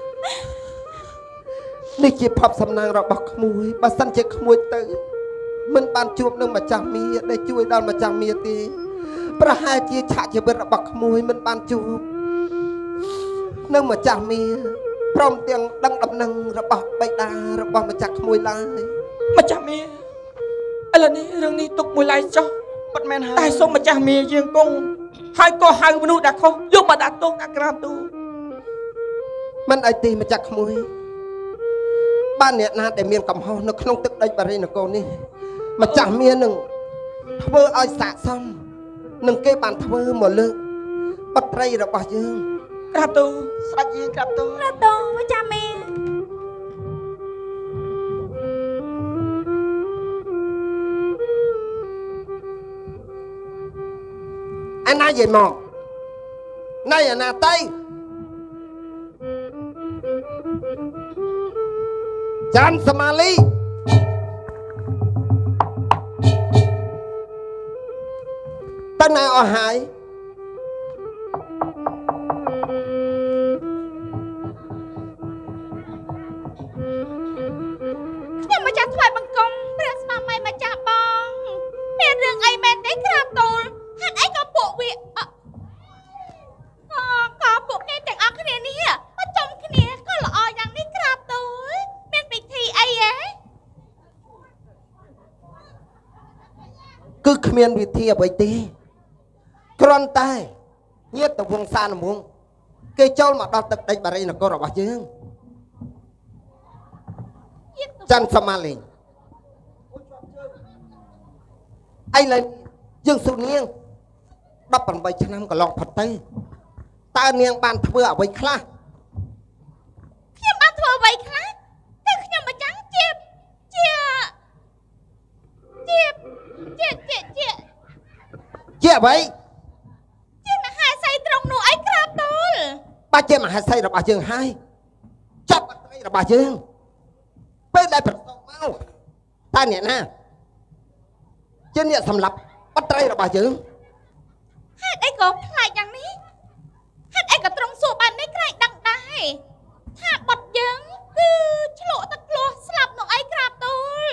នេះជាភ័ព្វសំណាងរបស់ក្មួយបើសិនជាក្មួយទៅមិនបានជួបនឹងម្ចាស់មាដែលជួយដល់ម្ចាស់មាទេប្រហែលជាឆាកជីវិតរបស់ក្មួយមិនបានជួបនឹងម្ចាស់មាព្រមទាំងដឹងដំណឹងរបស់បិតារបស់ម្ចាស់ក្មួយឡើយម្ចាស់មាឥឡូវនេះរឿងនេះទុកមួយឡែកចុះពិតមែនហើយតែសូមម្ចាស់មាយើងគង់ហើយក៏ហៅមនុស្សដែលខុសយកមកដាក់ទោសដាក់ក្រាបទូមិនអីទេម្ចាស់ក្មួយបានអ្នកណាដែលមានកំហុសនៅក្នុងទឹកដីបារីនគរនេះម្ចាស់មានឹងធ្វើឲ្យស័ក្តិសមនឹងគេបានធ្វើមកលើកបត្រីរបស់យើងក្រាបទូលស្ដេចយាយក្រាបទូលក្រាបទូលម្ចាស់មេអាណាយាយមកណៃអាណាតៃចាន់សមាលីតាំងណាអស់ហើយខ្ញុំម្ចាស់ថ្វាយបង្គំព្រះស្វាមីម្ចាស់បងមានរឿងអីមែនទេក្រាបទូលហេតុអីក៏ពួកវាក៏ពួកគេទាំងអស់គ្នានេះមកជុំគ្នាក៏ល្អយ៉ាងនេះក្រាបទូលមានពិធីអីហ៎គឺគ្មានវិធីអ្វីទេគ្រាន់តែញាតិវង្សានុវង្សគេចូលមកដល់ទឹកដីបារីនគររបស់យើងចាន់សមាលីឥឡូវយើងសួរនាង18ឆ្នាំកន្លងផុតទៅតើនាងបានធ្វើអ្វីខ្លះខ្ញុំបានធ្វើអ្វីខ្លះតែខ្ញុំម្ចាស់ជាអ្វីជាមហាសីត្រង់នោះអីក្រាបទូលបាច់ជាមហាសីរបស់យើងហើយចាប់អត្រីរបស់យើងពេលដែលប្រសពមកតើអ្នកណាជាអ្នកសម្លាប់អត្រីរបស់យើងហេតុអីក៏ខ្លាចយ៉ាងនេះហេតុអីក៏ត្រង់សួរបាននេះក្រែងដឹងដែរថាបត់យើងគឺឆ្លក់ទឹកគ្រោះស្លាប់នោះអីក្រាបទូល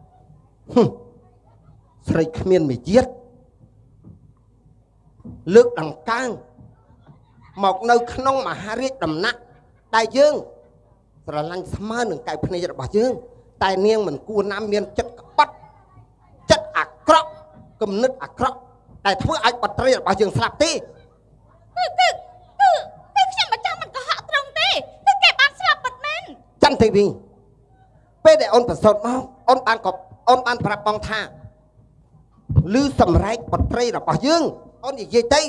ស្រីគ្មានមាយាទលើកដង្កើងមកនៅក្នុងមហារាជដំណាក់ដែលយើងស្រឡាញ់ស្មើនឹងកែវភ្នែករបស់យើងតែនាងមិនគួរណាមានចិត្តក្បត់ចិត្តអាក្រក់គំនិតអាក្រក់ដែលធ្វើឲ្យបត្រីរបស់យើងស្លាប់ទេគឺខ្ញុំម្ចាស់មិនកុហកត្រង់ទេគឺគេបានស្លាប់ពិតមែនចន្ទទេវីពេលដែលអូនប្រសូតមកអូនបានប្រាប់បងថាឮសម្រែកបត្រីរបស់យើងអូននិយាយទៅ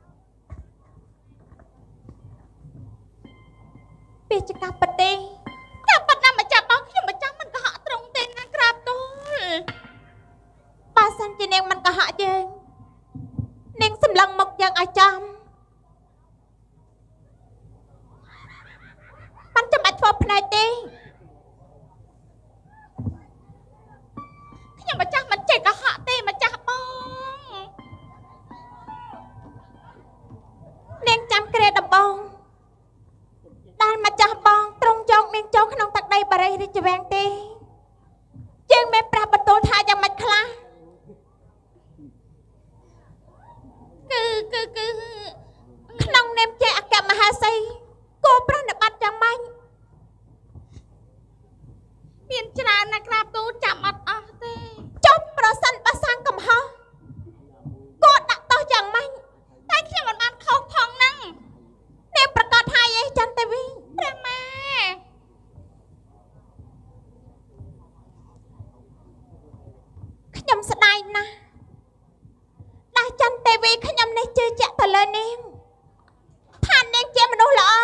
ពេលចកាពិតទេតែប៉ាត់ណាម្ចាស់បងខ្ញុំម្ចាស់មិនកុហកត្រង់ទេណាក្រាបទូលបើសិនជានាងមិនកុហកយើងនាងសម្លឹងមកយើងឲ្យចំបានចាំបាច់ធ្វើផ្នែកទេខ្ញុំម្ចាស់មិនចេះកុហកទេម្ចាស់បងនាងចាំក្រែដំបងដែលម្ចាស់បងត្រង់យកនាងចូលក្នុងទឹកដីបារីរាជវាំងទេយើងមានប្រាប់បន្ទូលថាយ៉ាងម៉េចខ្លះគឺក្នុងនាមជាអគ្គមហាសីគោប្រណិប័តយ៉ាងម៉េចមានច្រើនណាស់ក្រាបទូលចាំអត់អស់ទេចុះប្រសិនបើសាងកំហុសគោដាក់ទោសយ៉ាងម៉េចតែខ្ញុំមិនបានខុសផងហ្នឹងនាងប្រកាសថាអីចន្ទទេវីព្រះម៉ែខ្ញុំស្ដាយណាស់ដែលចន្ទទេវីខ្ញុំនេះជឿជាក់ទៅលើនាងថានាងជាមនុស្សល្អ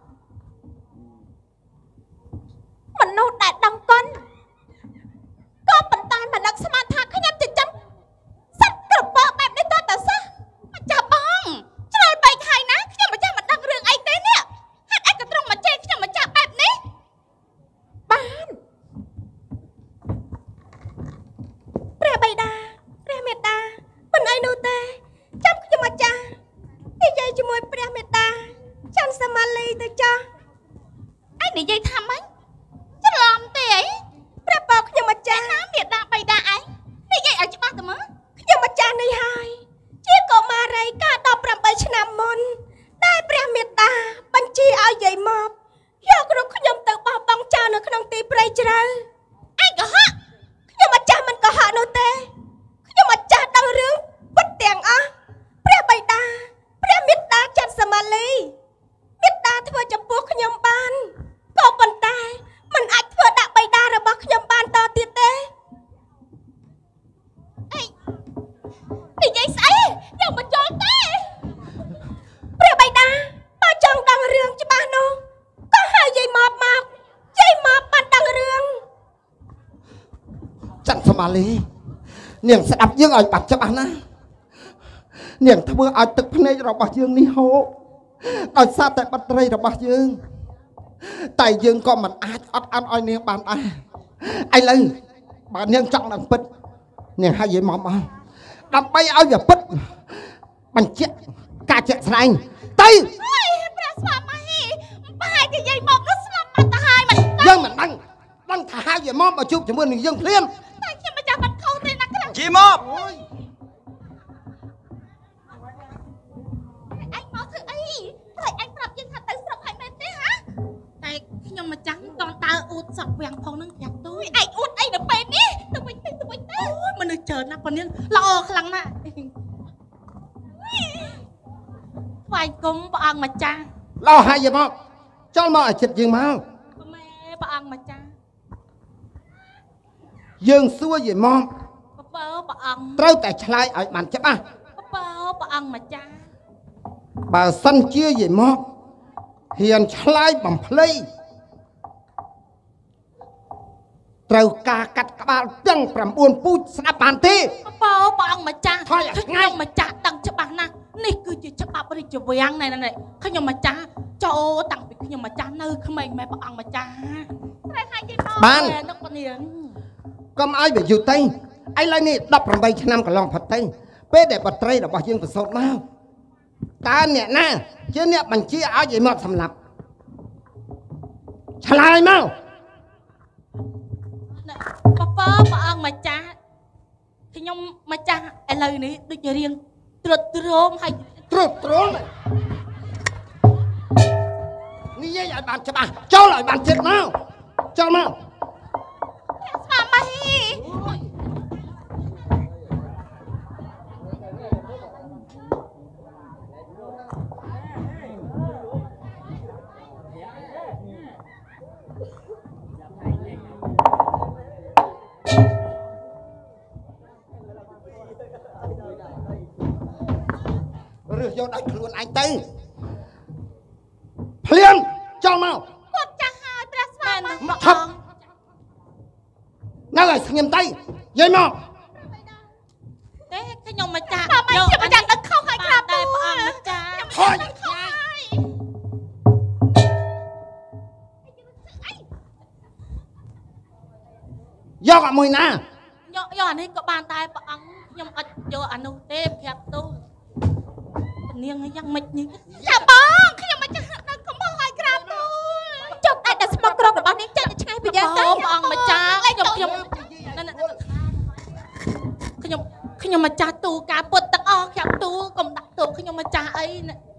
មនុស្សដែលដឹងគុណក៏ប៉ុន្តែមិននឹកស្មានថាខ្ញុំចិញ្ចឹមសត្វក្រពើបែបនេះតើតើសោះម្ចាស់បងឆ្លើយបែកហើយណាខ្ញុំម្ចាស់មិនដឹងរឿងអីទេនេះហេតុអីក៏ត្រង់មកជេរខ្ញុំម្ចាស់បែបនេះបានព្រះបិតាព្រះមេត្តាមិនអីនោះទេចាំខ្ញុំម្ចាស់និយាយជាមួយព្រះមេត្តាច័ន្ទសមាលីទៅចាស់ឯងនិយាយថាម៉េចច្រឡំទេអីព្រះបោខ្ញុំម្ចាស់ណាមេត្តាបិតាឯងនិយាយឲ្យច្បាស់ទៅមើលខ្ញុំម្ចាស់នេះហើយជាកុមារីកាល18ឆ្នាំមុនដែលព្រះមេត្តាបញ្ជាឲ្យយាយមកយករូបខ្ញុំទៅបោះបង់ចោលនៅក្នុងទីព្រៃជ្រៅឯងកុហកខ្ញុំម្ចាស់មិនកុហកនោះទេខ្ញុំម្ចាស់ដឹងរឿងពិតទាំងអស់ព្រះបិតាព្រះមេត្តាច័ន្ទសមាលីមេត្តាធ្វើចំពោះខ្ញុំបានក៏ប៉ុន្តែមិនអាចធ្វើដាក់បិតារបស់ខ្ញុំបានតទៀតទេម៉ាលីនាងស្ដាប់យើងឲ្យបាត់ច្បាស់ណានាងធ្វើឲ្យទឹកភ្នែករបស់យើងនេះហូរដោយសារតែបាត់ត្រីរបស់យើងតែយើងក៏មិនអាចអត់អានឲ្យនាងបានដែរឥឡូវបើនាងចង់នឹងពិតនាងឲ្យយាយមកដើម្បីឲ្យវាពិតបញ្ជាក់ការជាក់ស្ដែងទៅព្រះស្វាមីប្រហែលជាយាយមកនោះស្លាប់បាត់ទៅហើយមិនយើងមិនដឹងថាហៅយាយមកជួបជាមួយនឹងយើងភ្លាមតែខ្ញុំមិនចាំបាត់ខុសទេណាគ្រាជីមកអញមកធ្វើអីតែអញប្រាប់យើងថាទៅស្រុកហើយមែនទេហ៎តែខ្ញុំម្ចាស់តន់ដើរអួតសក់វាំងផងនឹងប្រាប់ទូឯងអួតអីនៅពេលនេះទៅវិញទៅអូយមនុស្សច្រើនណាស់ប៉ុណ្ណឹងល្អខ្លាំងណាស់ថ្វាយគុំព្រះអង្គម្ចាស់ឡោះហើយយាយមកចុះមកឲ្យចិត្តយើងមកម៉ែព្រះអង្គម្ចាស់យើងសួរយាយមកបើព្រះអង្គត្រូវតែឆ្លើយឲ្យបានច្បាស់បើព្រះអង្គម្ចាស់បើសិនជាយាយមកហ៊ានឆ្លើយបំភ្លៃត្រូវការកាត់ក្បាលទាំង9ពូជស្ដាប់បានទេបើព្រះអង្គម្ចាស់ខ្ញុំម្ចាស់ដឹងច្បាស់ណាស់នេះគឺជាច្បាប់រាជវាំងណែខ្ញុំម្ចាស់ចូលតាំងពីខ្ញុំម្ចាស់នៅក្មេងម៉ែព្រះអង្គម្ចាស់តែថាយាយមកបាននឹងពនាងកុំឲ្យវាយូរទៅឥឡូវនេះ18ឆ្នាំកន្លងផុតទៅពេលដែលបត្រីរបស់យើងប្រសូតមកតើអ្នកណាជាអ្នកបញ្ជាឲ្យយាយមកសម្លាប់ឆ្លើយមកព្រះអង្គម្ចាស់ខ្ញុំម្ចាស់ឥឡូវនេះដូចជារៀងត្រុតត្រោមហើយត្រុតត្រោមនិយាយឲ្យបានច្បាស់ចូលឲ្យបានចិត្តមកចូលមកស្វាមីរើសយកដល់ខ្លួនឯងទៅភ្លាមចូលមកគាត់ចាស់ហើយព្រះស្វាមីមកថប់នៅឲ្យស្ងៀមទៅយាយមកទេខ្ញុំម្ចាស់ខ្ញុំម្ចាស់ដឹងខុសហើយក្រាបតែព្រះអង្គម្ចាស់ខូចយកអាមួយណាយកអានេះក៏បានដែរព្រះអង្គខ្ញុំអត់យកអានោះទេប្រាប់ទូនាងយ៉ាងម៉េចនេះចាបងខ្ញុំមិនចាស់ដឹងកំហុសហើយក្រាបទូលចុះតែស្មុកក្រុមរបស់នាងចេញទៅឆ្ងាយពីយើងទៅព្រះអង្គម្ចាស់ខ្ញុំម្ចាស់ទូការពុតទាំងអស់ខ្ញុំទូកុំដាក់ទូខ្ញុំម្ចាស់អី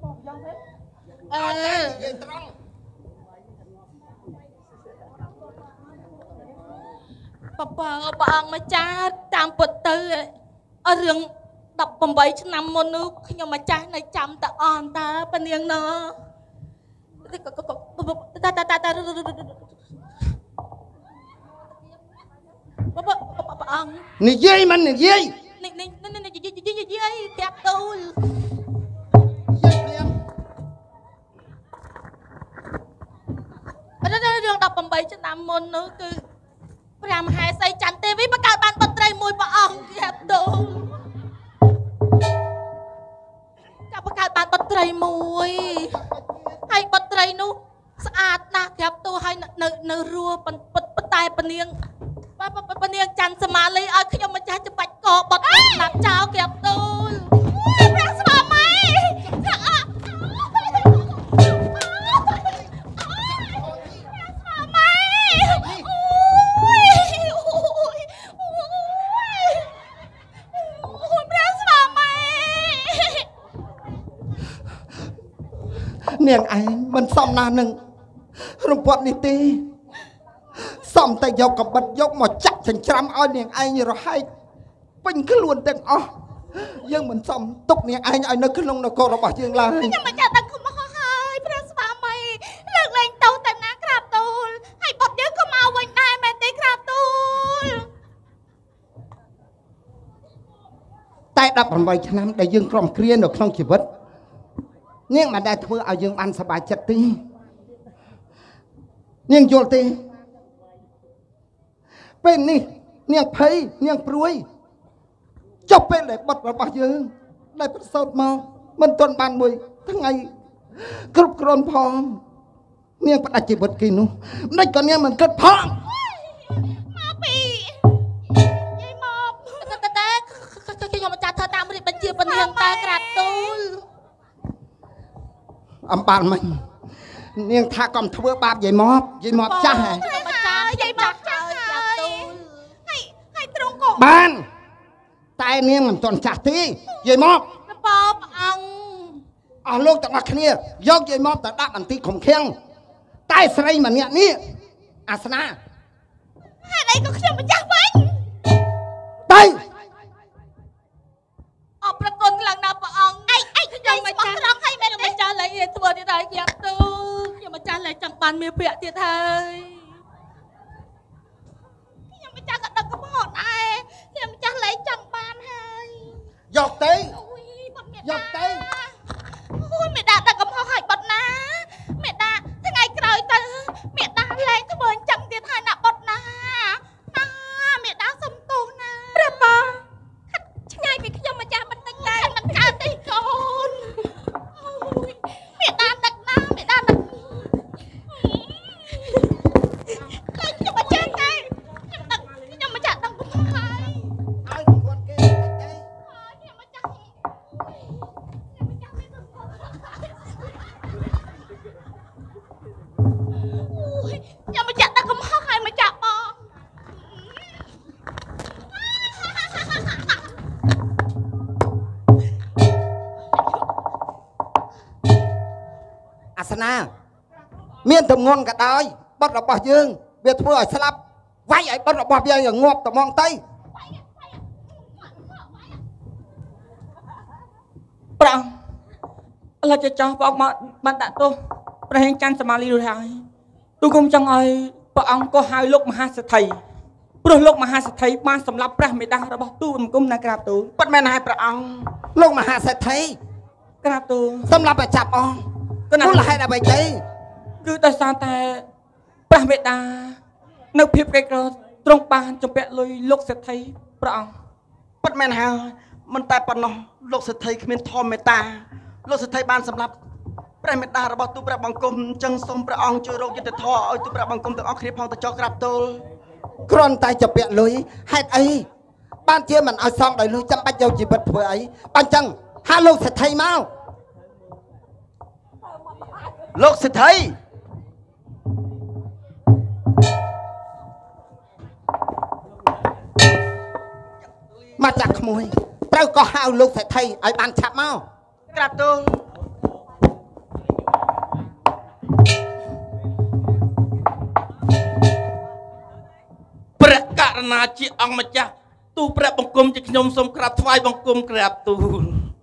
ព្រះអង្គម្ចាស់តាមពុតទៅរឿង18ឆ្នាំមុននោះខ្ញុំម្ចាស់នៅចាំតអនតើពនាងណោព្រះអង្គនិយាយមិននិយាយនេះយាយប្រាប់ទូលយាយព្រាមរឿង18ឆ្នាំមុននោះគឺព្រះមហេសីចន្ទទេវីបង្កើតបានបុត្រីមួយព្រះអង្គប្រាប់ទូលបង្កើតបានបុត្រីមួយហើយបុត្រីនោះស្អាតណាស់ក្រាបទូហើយនៅរស់ប៉ុន្តែពនាងច័ន្ទសមាលីឲ្យខ្ញុំម្ចាស់ច្បាច់កបត់ស្លាប់ចោលក្រាបទូលព្រះស្វាមីនាងឯងមិនសមណាស់នឹងរំពាត់នេះទេសមតែយកកបិតយកមកចាក់ចិញ្ច្រាំឲ្យនាងឯងរហែកពេញខ្លួនទាំងអស់យើងមិនសមទុកនាងឯងឲ្យនៅក្នុងនគររបស់យើងឡើយខ្ញុំមិនចាស់ដឹងកំហុសហើយព្រះស្វាមីលើកលែងទោសតែណាក្រាបទូលហើយបុត្រយើងក៏មកវិញដែរមែនទេក្រាបទូលតែ18ឆ្នាំដែលយើងក្រំគ្រានៅក្នុងជីវិតនាងមិនដែលធ្វើឲ្យយើងបានសប្បាយចិត្តទេនាងយល់ទេពេលនេះនាងភ័យនាងព្រួយចុះពេលដែលបុតរបស់យើងដែលប្រសូតមកមិនទាន់បានមួយថ្ងៃគ្រប់គ្រាន់ផងនាងផ្ដាច់ជីវិតគេនោះមិនដេចក៏នាងមិនគិតផងមកពីយាយមកតែខ្ញុំចាស់ធ្វើតាមរៀបបញ្ជាប៉ុណ្ណឹងតែក្រាបទូលអំបានមិញនាងថាកុំធ្វើបាបយាយមកចាស់ហ៎យាយមកចាស់ហើយទ្រង់ក៏បានតែនាងមិនទាន់ចាស់ទេយាយមកព្រះអង្គអស់លោកទាំងអស់គ្នាយកយាយមកទៅដាក់បន្ទីខំខៀងតែស្រីម្នាក់នេះអាសនាហេតុអីក៏ខ្ញុំម្ចាស់វិញទៅអរប្រគុណខ្លាំងណាស់ព្រះអង្គអីខ្ញុំម្ចាស់ត្រង់ឲ្យមែនទេម្ចាស់លែងធ្វើទៀតហើយយ៉ាប់ទូខ្ញុំម្ចាស់លែងចង់បានមាសប្រាក់ទៀតហើយខ្ញុំម្ចាស់ក៏ដឹកកំហុសដែរខ្ញុំម្ចាស់លែងចង់បានហើយយកទៅយកទៅអូយមេដាដឹកកំហុសឲ្យបុតណាមេដាថ្ងៃក្រោយទៅមេដាលែងធ្វើអញ្ចឹងទៀតហើយណាបុតណាមេដាសុំទោសណាព្រះបងឆ្ងាយពីខ្ញុំម្ចាស់បន្តិចដែរមិនកើតទេកូនមេដាដឹកណាមេដាដឹកខ្ញុំម្ចាស់ដែរខ្ញុំម្ចាស់ដឹកកំហុសហើយឲ្យគាត់គេតិចទេខ្ញុំម្ចាស់ខ្ញុំម្ចាស់ដឹកកំហុសហើយម្ចាស់បងអាសនាមានទម្ងន់ក៏ដោយបុតរបស់យើងវាធ្វើឲ្យស្លាប់វាយឲ្យបុតរបស់យើងឲ្យងាប់ត្មងទៅព្រះអង្គឥឡូវចោះព្រះអង្គមកបានដាក់ទោសព្រះហេងច័ន្ទសមាលីរួចហើយទូគុំចង់ឲ្យព្រះអង្គក៏ហៅលោកមហាសេដ្ឋីព្រោះលោកមហាសេដ្ឋីបានសម្លាប់ព្រះមេដារបស់ទូបង្គំនៅក្រាបទូលពិតមែនហើយព្រះអង្គលោកមហាសេដ្ឋីក្រាបទូលសម្លាប់ឲ្យចាប់អស់មូលហេតុអ្វីទេគឺដោយសារតែព្រះមេដានៅភាពក្រីក្រទ្រង់បានជំពាក់លុយលោកសេដ្ឋីព្រះអង្គពិតមែនហើយមិនតែប៉ុណ្ណោះលោកសេដ្ឋីគ្មានធម៌មេត្តាលោកសេដ្ឋីបានសម្លាប់ព្រះមេដារបស់ទូព្រះបង្គំអញ្ចឹងសូមព្រះអង្គជួយរកយុត្តិធម៌ឲ្យទូព្រះបង្គំទាំងអស់គ្នាផងទៅចោះក្រាបទូលគ្រាន់តែជំពាក់លុយហេតុអីបានជាមិនឲ្យសងដោយលុយចាំបាច់យកជីវិតធ្វើអីបានអញ្ចឹងហៅលោកសេដ្ឋីមកលោកសេដ្ឋីមកចាក់ក្មួយត្រូវក៏ហៅលោកសេដ្ឋីឲ្យបានឆាប់មកក្រាបទូលព្រះករុណាជាអង្គម្ចាស់ទូព្រះបង្គំជាខ្ញុំសូមក្រាបថ្វាយបង្គំក្រាបទូល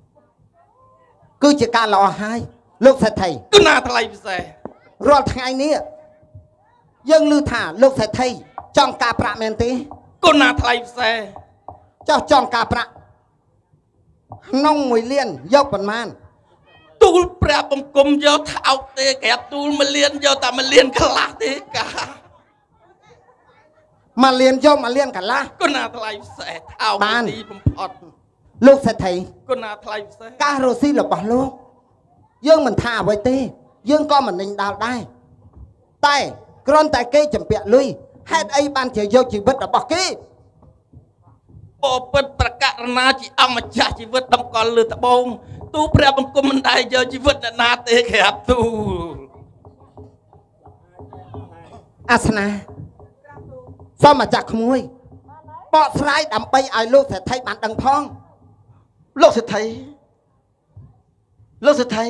គឺជាការល្អហើយលោកសេដ្ឋីគឺណាថ្លៃពិសេសរាល់ថ្ងៃនេះយើងឮថាលោកសេដ្ឋីចង់ការប្រាក់មែនទេគឺណាថ្លៃពិសេសចោះចង់ការប្រាក់ក្នុង1លានយកប៉ុន្មានទូលព្រះបង្គំយកថោកទេក្រាបទូល1លានយកតែ1លានខ្លះទេកា 1លានយក1លានកន្លះគឺណាថ្លៃពិសេសថោកទីបំផុតលោកសេដ្ឋីគឺណាថ្លៃពិសេសការរស់ស៊ីរបស់លោកយើងមិនថាអ្វីទេយើងក៏មិននិញដាល់ដែរតែគ្រាន់តែគេចម្ពាក់លុយហេតុអីបានជាយកជីវិតរបស់គេពោពិតប្រកករណាជាអង្គម្ចាស់ជីវិតតម្កល់លើត្បូងទូព្រះបង្គំមិនដែលយកជីវិតអ្នកណាទេក្រាបទូលអាសនាសូមម្ចាស់ក្មួយបកស្រាយដើម្បីឲ្យលោកសេដ្ឋីបានដឹងផងលោកសេដ្ឋីលោកសេដ្ឋី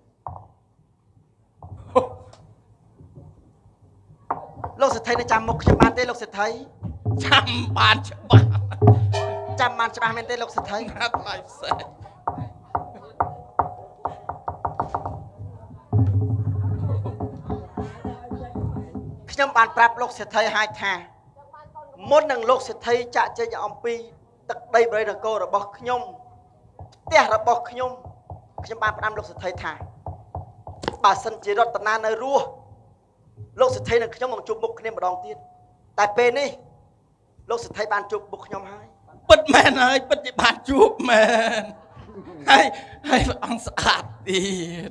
លោកសេដ្ឋីនៅចាំមុខខ្ញុំបានទេលោកសេដ្ឋីចាំបានច្បាស់ចាំបានច្បាស់មែនទេលោកសេដ្ឋីណាថ្លៃផ្សេងខ្ញុំបានប្រាប់លោកសេដ្ឋីហើយថាមុននឹងលោកសេដ្ឋីចាក់ចេញអំពីទឹកដីបរិយានគររបស់ខ្ញុំផ្ទះរបស់ខ្ញុំបានផ្ដាំលោកសេដ្ឋីថាបើសិនជារតនានៅរស់លោកសេដ្ឋីនិងខ្ញុំនឹងជួបមុខគ្នាម្ដងទៀតតែពេលនេះលោកសេដ្ឋីបានជួបបុកខ្ញុំហើយពិតមែនហើយពិតជាបានជួបមែនហើយព្រះអង្គស្អាតទៀត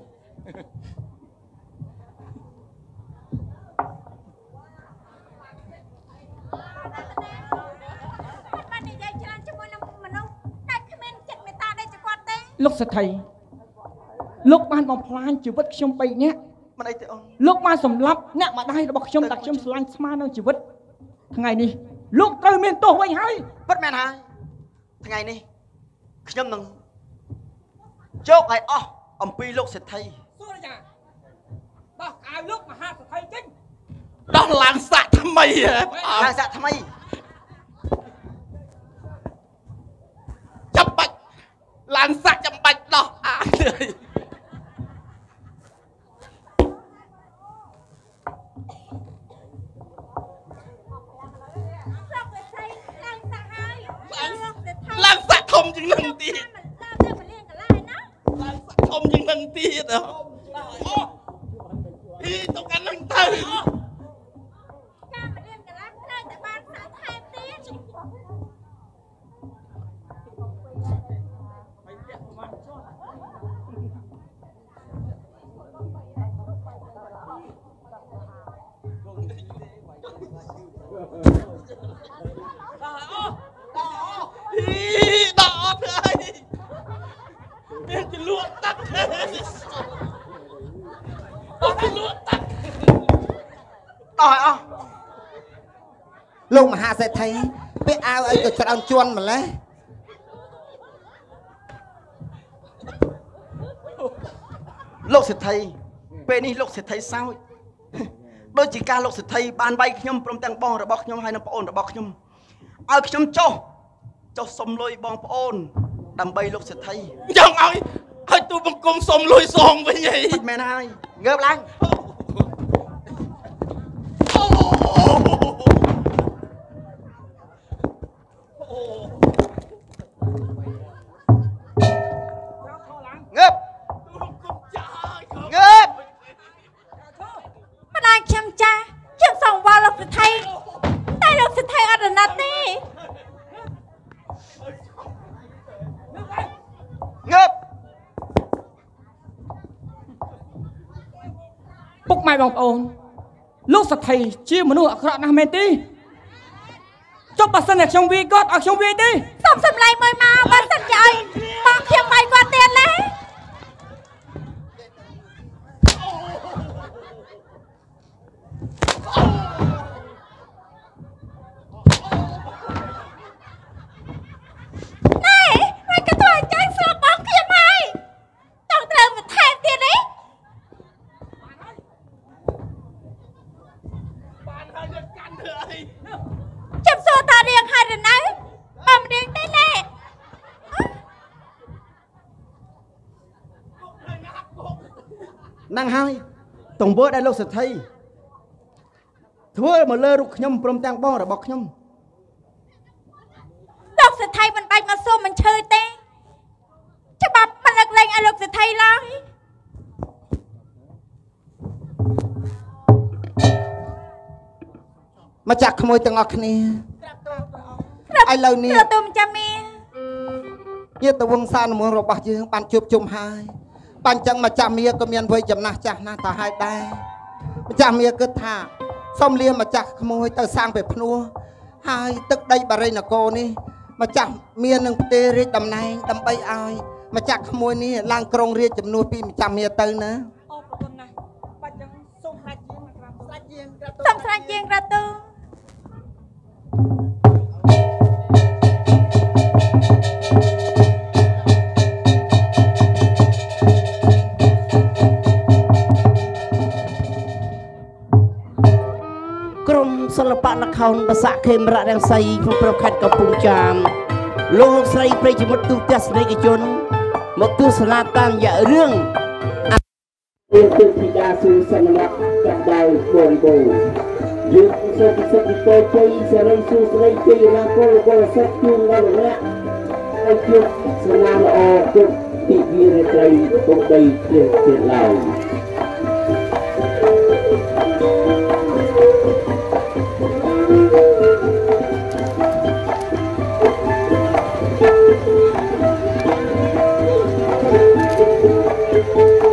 បាននិយាយច្រើនជាមួយនឹងមនុស្សតែគ្មានចិត្តមេត្តាដូចជាគាត់ទេលោកសេដ្ឋីលោកបានបំផ្លាញជីវិតខ្ញុំ3នាក់មិនអីទេអូនលោកបានសម្លាប់អ្នកម្ដាយរបស់ខ្ញុំដែលខ្ញុំស្រឡាញ់ស្មើនឹងជីវិតថ្ងៃនេះលោកត្រូវមានទោសវិញហើយពិតមែនហើយថ្ងៃនេះខ្ញុំនឹងយកឲ្យអស់អំពីលោកសេដ្ឋីសូរិយាដោះអាវលោកមហាសេដ្ឋីចេញដោះឡើងសាក់ថ្មីហ៎ឡើងសាក់ថ្មីចាំបាច់ឡើងសាក់ចាំបាច់ដោះអាវเลย ឡើងសាក់ធំជាងនឹងទៀតឡើងសាក់ធំជាងនឹងទៀតអូអីទៅកាន់នឹងទៅការមករៀនកន្លងត្រូវតែបានសាក់ថែមទៀតដោះអត់ហើយមានចលក់ទឹកដោះចលក់ទឹកដោះឲ្យអស់លោកមហាសេដ្ឋីពាក់អាវអីក៏ច្រើនជន់ម្លេះលោកសេដ្ឋីពេលនេះលោកសេដ្ឋីសោចដូចជាការលោកសេដ្ឋីបានវាយខ្ញុំព្រមទាំងបងរបស់ខ្ញុំហើយនិងប្អូនរបស់ខ្ញុំឲ្យខ្ញុំចុះសុំលុយបងប្អូនដើម្បីលោកសេដ្ឋីចង់ឲ្យទូបង្គំសុំលុយសងវិញអីពិតមែនហើយងើបឡើង ងើបទូបង្គំចាស់ងើបម្ដាយខ្ញុំចាស់ខ្ញុំសង្វល់លោកសេដ្ឋីតែលោកសេដ្ឋីអត់រណាត់ទេងើបពុកម៉ែបងប្អូនលោកសេដ្ឋីជាមនុស្សអាក្រក់ណាស់មែនទេចុះបើសិនតែខ្ញុំវាយគាត់ឲ្យខ្ញុំវាយទេសុំសម្លេងមួយមកបើសិនជាឲ្យបងខ្ញុំវាយគាត់ទៀតណា ណែមិនក៏ធ្វើឲ្យចាញ់ស្លាប់បងខ្ញុំហើយចង់ត្រូវបន្ថែមទៀតទេបានហើយយកកាន់ធ្វើអីខ្ញុំសួរថារៀងហើយឬនៅបើមិនរៀងទេណែហ្នឹងហើយទង្វើដែលលោកសេដ្ឋីធ្វើមកលើរូបខ្ញុំព្រមទាំងបងរបស់ខ្ញុំលោកសេដ្ឋីមិនបាច់មកសួរមិនឈឺទេច្បាប់មិនលើកលែងឲ្យលោកសេដ្ឋីឡើយមកចាក់ក្មួយទាំងអស់គ្នាឥឡូវនេះក្រទុំចាំមីញាតិវង្សានុវង្សរបស់យើងបានជួបជុំហើយបានចឹងម្ចាស់មាក៏មានវ័យចំណាស់ចាស់ណាស់ទៅហើយដែរម្ចាស់មាគិតថាសូមលាម្ចាស់ក្មួយទៅសាងព្រះភ្នោះហើយទឹកដីបារីនគរនេះម្ចាស់មានឹងផ្ទេររាជតំណែងដើម្បីឲ្យម្ចាស់ក្មួយនេះឡើងក្រុងរាជជំនួសពីម្ចាស់មាទៅណាអរគុណណាស់បាច់ចឹងសូមហាច់ជាងមកក្រាបស្ដេចជាងក្រទុំសំស្រាច់ជាងក្រទុំក្រុមសិល្បៈល្ខោនភាសាខេមរៈរាំងសីក្នុងប្រខេត្តកំពង់ចាមលោកស្រីប្រិយមិត្តទូទស្សនិកជនមកទស្សនាតាមរយៈរឿងយើងគឺធីតាស៊ូសន្លប់កាត់ដៅបរិបូរណ៍យើងសូមពិសិដ្ឋពីពរជ័យសេរីសុស្រីជ័យណាពលពលសិទ្ធិជូនដល់អ្នកឲ្យជួបសំណាងល្អជួបទីវារត្រីពុកដីទៀតឡើយអ។